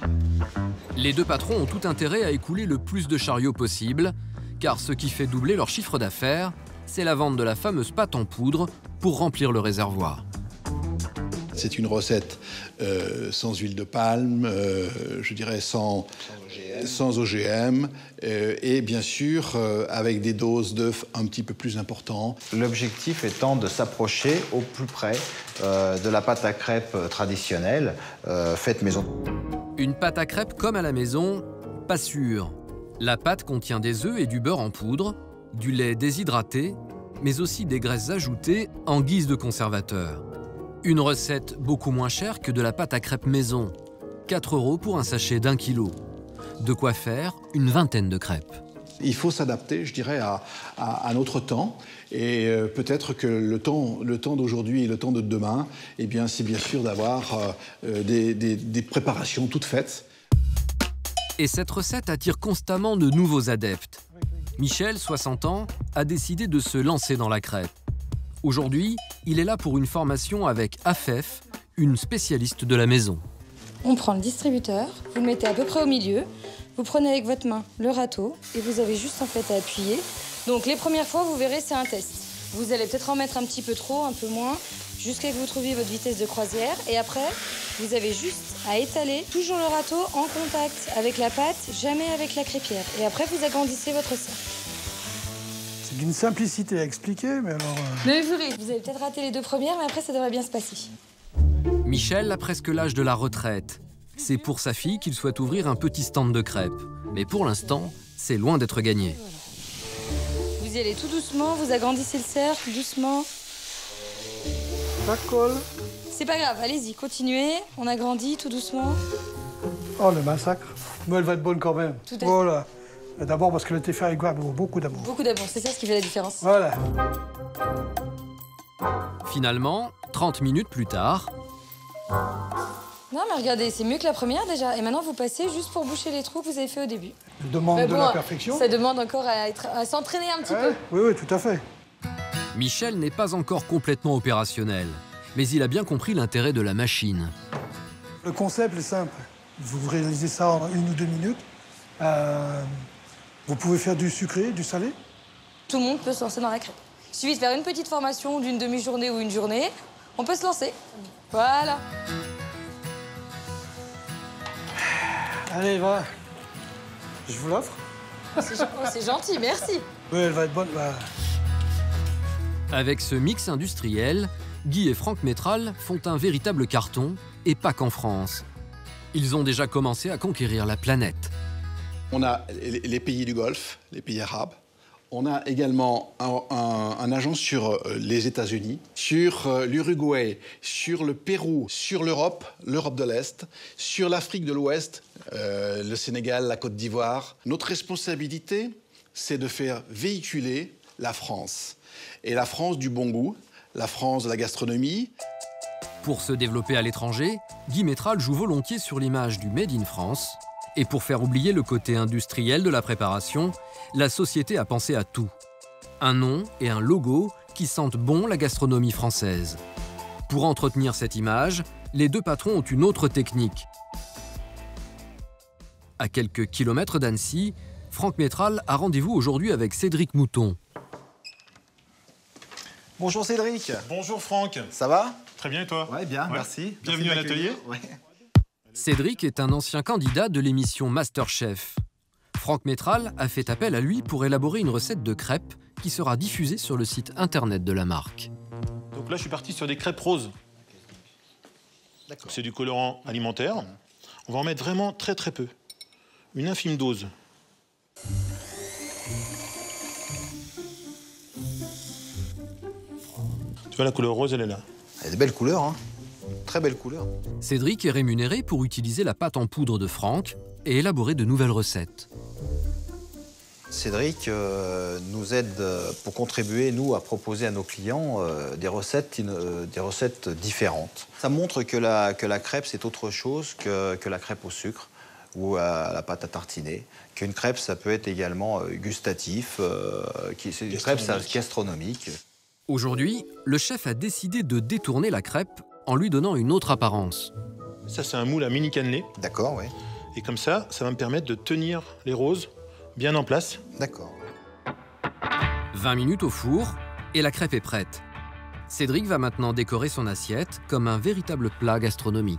Les deux patrons ont tout intérêt à écouler le plus de chariots possible, car ce qui fait doubler leur chiffre d'affaires, c'est la vente de la fameuse pâte en poudre pour remplir le réservoir. C'est une recette euh, sans huile de palme, euh, je dirais sans, sans O G M, euh, et bien sûr euh, avec des doses d'œufs un petit peu plus importantes. L'objectif étant de s'approcher au plus près euh, de la pâte à crêpes traditionnelle, euh, faite maison. Une pâte à crêpes comme à la maison, pas sûr. La pâte contient des œufs et du beurre en poudre, du lait déshydraté, mais aussi des graisses ajoutées en guise de conservateur. Une recette beaucoup moins chère que de la pâte à crêpes maison. quatre euros pour un sachet d'un kilo. De quoi faire une vingtaine de crêpes. Il faut s'adapter, je dirais, à, à, à notre temps. Et euh, peut-être que le temps, le temps d'aujourd'hui et le temps de demain, eh bien, c'est bien sûr d'avoir euh, des, des, des préparations toutes faites. Et cette recette attire constamment de nouveaux adeptes. Michel, soixante ans, a décidé de se lancer dans la crêpe. Aujourd'hui, il est là pour une formation avec Afef, une spécialiste de la maison. On prend le distributeur, vous le mettez à peu près au milieu, vous prenez avec votre main le râteau et vous avez juste en fait à appuyer. Donc les premières fois, vous verrez, c'est un test. Vous allez peut-être en mettre un petit peu trop, un peu moins, jusqu'à ce que vous trouviez votre vitesse de croisière. Et après, vous avez juste à étaler toujours le râteau en contact avec la pâte, jamais avec la crêpière. Et après, vous agrandissez votre cercle. C'est d'une simplicité à expliquer, mais alors... Euh... Mais vous verrez, vous avez peut-être raté les deux premières, mais après, ça devrait bien se passer. Michel a presque l'âge de la retraite. C'est pour sa fille qu'il souhaite ouvrir un petit stand de crêpes. Mais pour l'instant, c'est loin d'être gagné. Vous y allez tout doucement, vous agrandissez le cercle, doucement. Ça colle. C'est pas grave, allez-y, continuez. On agrandit tout doucement. Oh, le massacre. Mais elle va être bonne quand même. Tout à fait. Voilà. D'abord parce qu'elle a été faite avec beaucoup d'amour. Beaucoup d'amour, c'est ça ce qui fait la différence. Voilà. Finalement, trente minutes plus tard... Non, mais regardez, c'est mieux que la première déjà. Et maintenant, vous passez juste pour boucher les trous que vous avez fait au début. Elle demande Mais de bon, la perfection. Ça demande encore à, être- à s'entraîner un petit Ouais, peu. oui, oui, tout à fait. Michel n'est pas encore complètement opérationnel, mais il a bien compris l'intérêt de la machine. Le concept est simple. Vous réalisez ça en une ou deux minutes. Euh, vous pouvez faire du sucré, du salé. Tout le monde peut se lancer dans la crêpe. Il suffit de faire une petite formation d'une demi-journée ou une journée. On peut se lancer. Voilà. Allez, va. Je vous l'offre. C'est gen- oh, c'est gentil, merci. Oui, elle va être bonne. Bah. Avec ce mix industriel, Guy et Franck Métral font un véritable carton, et pas qu'en France. Ils ont déjà commencé à conquérir la planète. On a les les pays du Golfe, les pays arabes. On a également un, un- un agent sur euh, les États-Unis, sur euh, l'Uruguay, sur le Pérou, sur l'Europe, l'Europe de l'Est, sur l'Afrique de l'Ouest, euh, le Sénégal, la Côte d'Ivoire. Notre responsabilité, c'est de faire véhiculer la France. Et la France du bon goût, la France de la gastronomie. Pour se développer à l'étranger, Guy Métral joue volontiers sur l'image du Made in France. Et pour faire oublier le côté industriel de la préparation, la société a pensé à tout. Un nom et un logo qui sentent bon la gastronomie française. Pour entretenir cette image, les deux patrons ont une autre technique. À quelques kilomètres d'Annecy, Franck Métral a rendez-vous aujourd'hui avec Cédric Mouton. Bonjour Cédric. Bonjour Franck. Ça va? Très bien et toi? Ouais, bien, Ouais. merci. Bienvenue Merci à de l'atelier. m'accueillir. Ouais. Cédric est un ancien candidat de l'émission MasterChef. Franck Métral a fait appel à lui pour élaborer une recette de crêpes qui sera diffusée sur le site internet de la marque. Donc là, je suis parti sur des crêpes roses. C'est du colorant alimentaire. On va en mettre vraiment très très peu. Une infime dose. Tu vois, la couleur rose, elle est là. Elle a des belles couleurs, hein. Très belles couleurs. Cédric est rémunéré pour utiliser la pâte en poudre de Franck et élaborer de nouvelles recettes. Cédric euh, nous aide euh, pour contribuer, nous, à proposer à nos clients euh, des, recettes, euh, des recettes différentes. Ça montre que la, que la crêpe, c'est autre chose que, que la crêpe au sucre ou à la pâte à tartiner. Qu'une crêpe, ça peut être également euh, gustatif, euh, qui, c'est une crêpe ça, gastronomique. Aujourd'hui, le chef a décidé de détourner la crêpe en lui donnant une autre apparence. Ça, c'est un moule à mini cannelé. D'accord, oui. Et comme ça, ça va me permettre de tenir les roses bien en place. D'accord. vingt minutes au four et la crêpe est prête. Cédric va maintenant décorer son assiette comme un véritable plat gastronomique.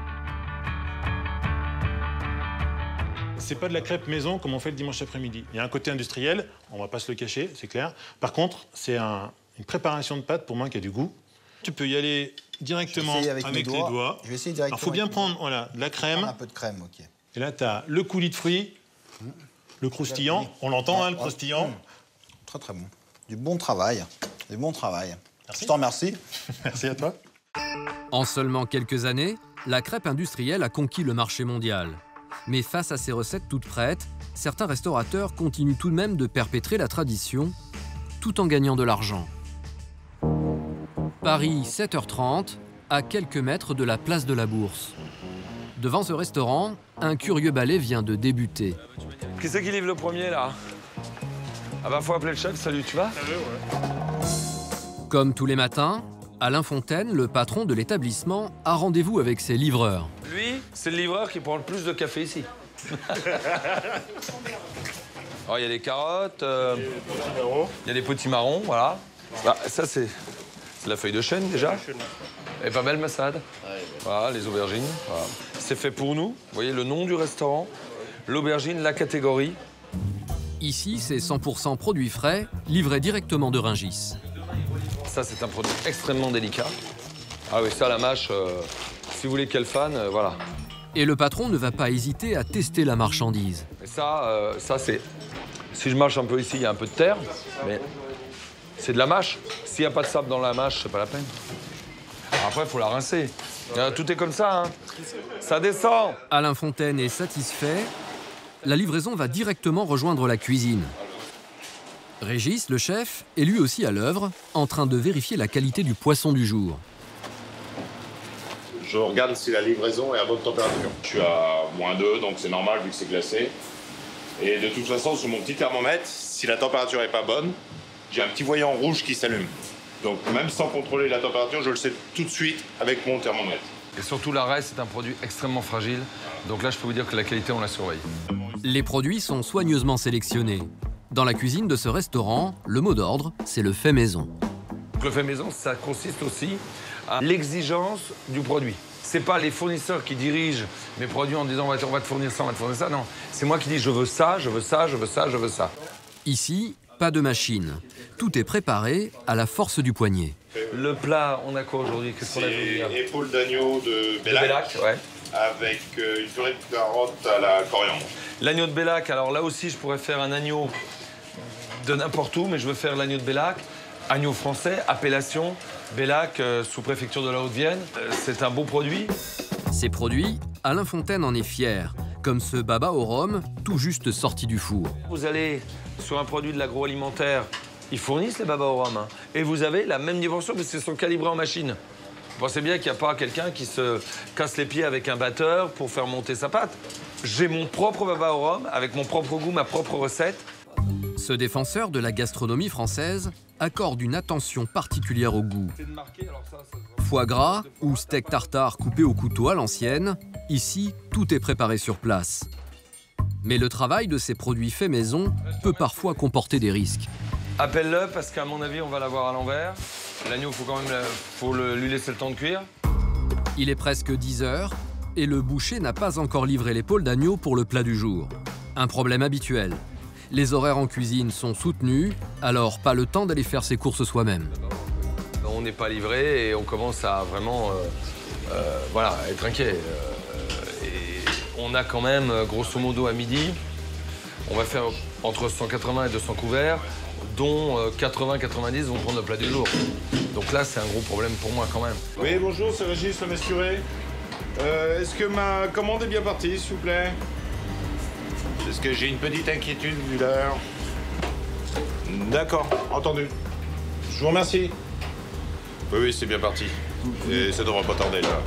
C'est pas de la crêpe maison comme on fait le dimanche après-midi. Il y a un côté industriel, on va pas se le cacher, c'est clair. Par contre, c'est un, une préparation de pâte pour moi qui a du goût. Tu peux y aller directement Je vais essayer avec, avec mes les doigts. doigts. Je vais essayer directement Alors, faut bien avec mes prendre voilà, de la crème. Un peu de crème, ok. Et là, tu as le coulis de fruits, le croustillant. On l'entend, hein, le croustillant. Mmh. Très, très bon. Du bon travail. Du bon travail. Je t'en remercie. Merci à toi. En seulement quelques années, la crêpe industrielle a conquis le marché mondial. Mais face à ces recettes toutes prêtes, certains restaurateurs continuent tout de même de perpétrer la tradition, tout en gagnant de l'argent. Paris, sept heures trente, à quelques mètres de la place de la Bourse. Devant ce restaurant, un curieux ballet vient de débuter. Qui c'est qui livre le premier, là? Ah bah, faut appeler le chef, salut, tu vas? Comme tous les matins, Alain Fontaine, le patron de l'établissement, a rendez-vous avec ses livreurs. Lui, c'est le livreur qui prend le plus de café ici. Alors, il y a des carottes, euh, il y a des petits marrons, voilà. Bah, ça, c'est c'est la feuille de chêne, déjà. Et pas belle massade. Voilà, les aubergines. Voilà. C'est fait pour nous. Vous voyez le nom du restaurant, l'aubergine, la catégorie. Ici, c'est cent pour cent produits frais, livrés directement de Rungis. Ça, c'est un produit extrêmement délicat. Ah oui, ça, la mâche, euh, si vous voulez qu'elle fane, euh, voilà. Et le patron ne va pas hésiter à tester la marchandise. Et ça, euh, ça c'est... Si je marche un peu ici, il y a un peu de terre, mais c'est de la mâche. S'il n'y a pas de sable dans la mâche, c'est pas la peine. Après, il faut la rincer. Tout est comme ça, hein. Ça descend. Alain Fontaine est satisfait. La livraison va directement rejoindre la cuisine. Régis, le chef, est lui aussi à l'œuvre, en train de vérifier la qualité du poisson du jour. Je regarde si la livraison est à bonne température. Je suis à moins deux, donc c'est normal vu que c'est glacé. Et de toute façon, sur mon petit thermomètre, si la température n'est pas bonne, j'ai un petit voyant rouge qui s'allume. Donc même sans contrôler la température, je le sais tout de suite avec mon thermomètre. Et surtout, l'arrêt, c'est un produit extrêmement fragile. Donc là, je peux vous dire que la qualité, on la surveille. Les produits sont soigneusement sélectionnés. Dans la cuisine de ce restaurant, le mot d'ordre, c'est le fait maison. Le fait maison, ça consiste aussi à l'exigence du produit. C'est pas les fournisseurs qui dirigent mes produits en disant on va te fournir ça, on va te fournir ça. Non, c'est moi qui dis je veux ça, je veux ça, je veux ça, je veux ça. Ici, pas de machine. Tout est préparé à la force du poignet. Le plat, on a quoi aujourd'hui? Qu'est-ce qu'on a aujourd'hui? C'est épaule d'agneau de Bellac, de Bellac ouais. Avec euh, une purée de carottes à la coriandre. L'agneau de Bellac, alors là aussi, je pourrais faire un agneau de n'importe où, mais je veux faire l'agneau de Bellac. Agneau français, appellation Bellac, euh, sous-préfecture de la Haute-Vienne. Euh, c'est un beau produit. Ces produits, Alain Fontaine en est fier, comme ce baba au rhum, tout juste sorti du four. Vous allez sur un produit de l'agroalimentaire, ils fournissent les baba au rhum, hein, et vous avez la même dimension, parce qu'ils sont calibrés en machine. Vous pensez bien qu'il n'y a pas quelqu'un qui se casse les pieds avec un batteur pour faire monter sa pâte. J'ai mon propre baba au rhum, avec mon propre goût, ma propre recette. Ce défenseur de la gastronomie française accorde une attention particulière au goût. Foie gras ou steak tartare coupé au couteau à l'ancienne, ici, tout est préparé sur place. Mais le travail de ces produits faits maison peut parfois comporter des risques. Appelle-le parce qu'à mon avis, on va l'avoir à l'envers. L'agneau, il faut quand même faut le, lui laisser le temps de cuire. Il est presque dix heures et le boucher n'a pas encore livré l'épaule d'agneau pour le plat du jour. Un problème habituel. Les horaires en cuisine sont soutenus, alors pas le temps d'aller faire ses courses soi-même. On n'est pas livré et on commence à vraiment euh, euh, voilà, être inquiet. Euh, et on a quand même, grosso modo, à midi, on va faire entre cent quatre-vingts et deux cents couverts, dont quatre-vingts à quatre-vingt-dix vont prendre le plat du jour. Donc là, c'est un gros problème pour moi quand même. Oui, bonjour, c'est Régis, le Mesturé. Euh, Est-ce que ma commande est bien partie, s'il vous plaît? Est-ce que j'ai une petite inquiétude vu l'heure? D'accord, entendu. Je vous remercie. Oui, oui, c'est bien parti. Et ça devrait pas tarder, là.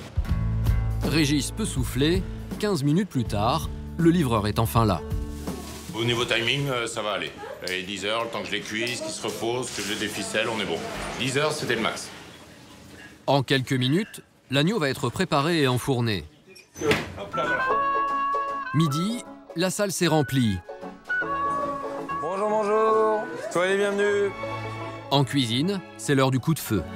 Régis peut souffler. quinze minutes plus tard, le livreur est enfin là. Au niveau timing, ça va aller. Allez, dix heures, le temps que je les cuise, qu'ils se reposent, que je les déficelle, on est bon. dix heures, c'était le max. En quelques minutes, l'agneau va être préparé et enfourné. Hop là, voilà. Midi, la salle s'est remplie. Bonjour, bonjour. Soyez les bienvenus. En cuisine, c'est l'heure du coup de feu.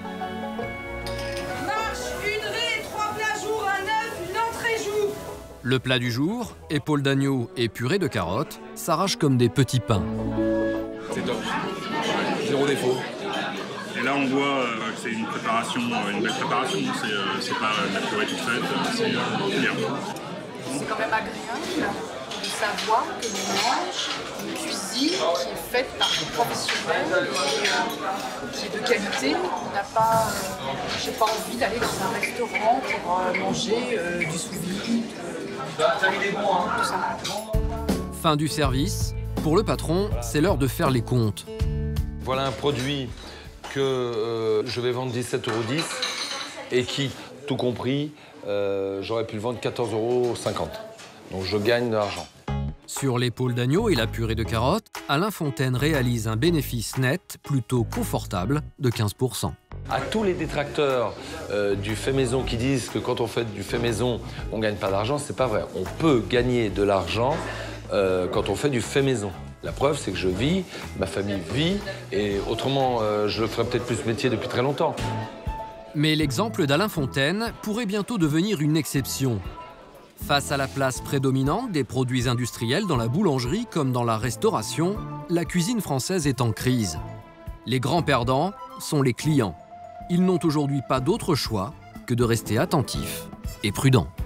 Marche, une raie, trois plats jour, un œuf, une entrée jour. Le plat du jour, épaule d'agneau et purée de carottes, s'arrache comme des petits pains. C'est top. Zéro défaut. Et là, on voit euh, que c'est une préparation, euh, une belle préparation. C'est euh, pas de la purée toute faite, c'est euh, bien. C'est quand même agréable de savoir que l'on mange une cuisine qui est faite par des professionnels, qui, euh, qui est de qualité. On n'a pas, euh, j'ai pas envie d'aller dans un restaurant pour euh, manger euh, du sous-vide, euh, tout ça. Fin du service. Pour le patron, c'est l'heure de faire les comptes. Voilà un produit que euh, je vais vendre dix-sept euros dix et qui, tout compris, euh, j'aurais pu le vendre quatorze euros cinquante. Donc je gagne de l'argent. Sur l'épaule d'agneau et la purée de carottes, Alain Fontaine réalise un bénéfice net plutôt confortable de quinze pour cent. À tous les détracteurs euh, du fait maison qui disent que quand on fait du fait maison, on ne gagne pas d'argent, c'est pas vrai. On peut gagner de l'argent euh, quand on fait du fait maison. La preuve, c'est que je vis, ma famille vit, et autrement, euh, je le ferais peut-être plus ce métier depuis très longtemps. Mais l'exemple d'Alain Fontaine pourrait bientôt devenir une exception. Face à la place prédominante des produits industriels dans la boulangerie comme dans la restauration, la cuisine française est en crise. Les grands perdants sont les clients. Ils n'ont aujourd'hui pas d'autre choix que de rester attentifs et prudents.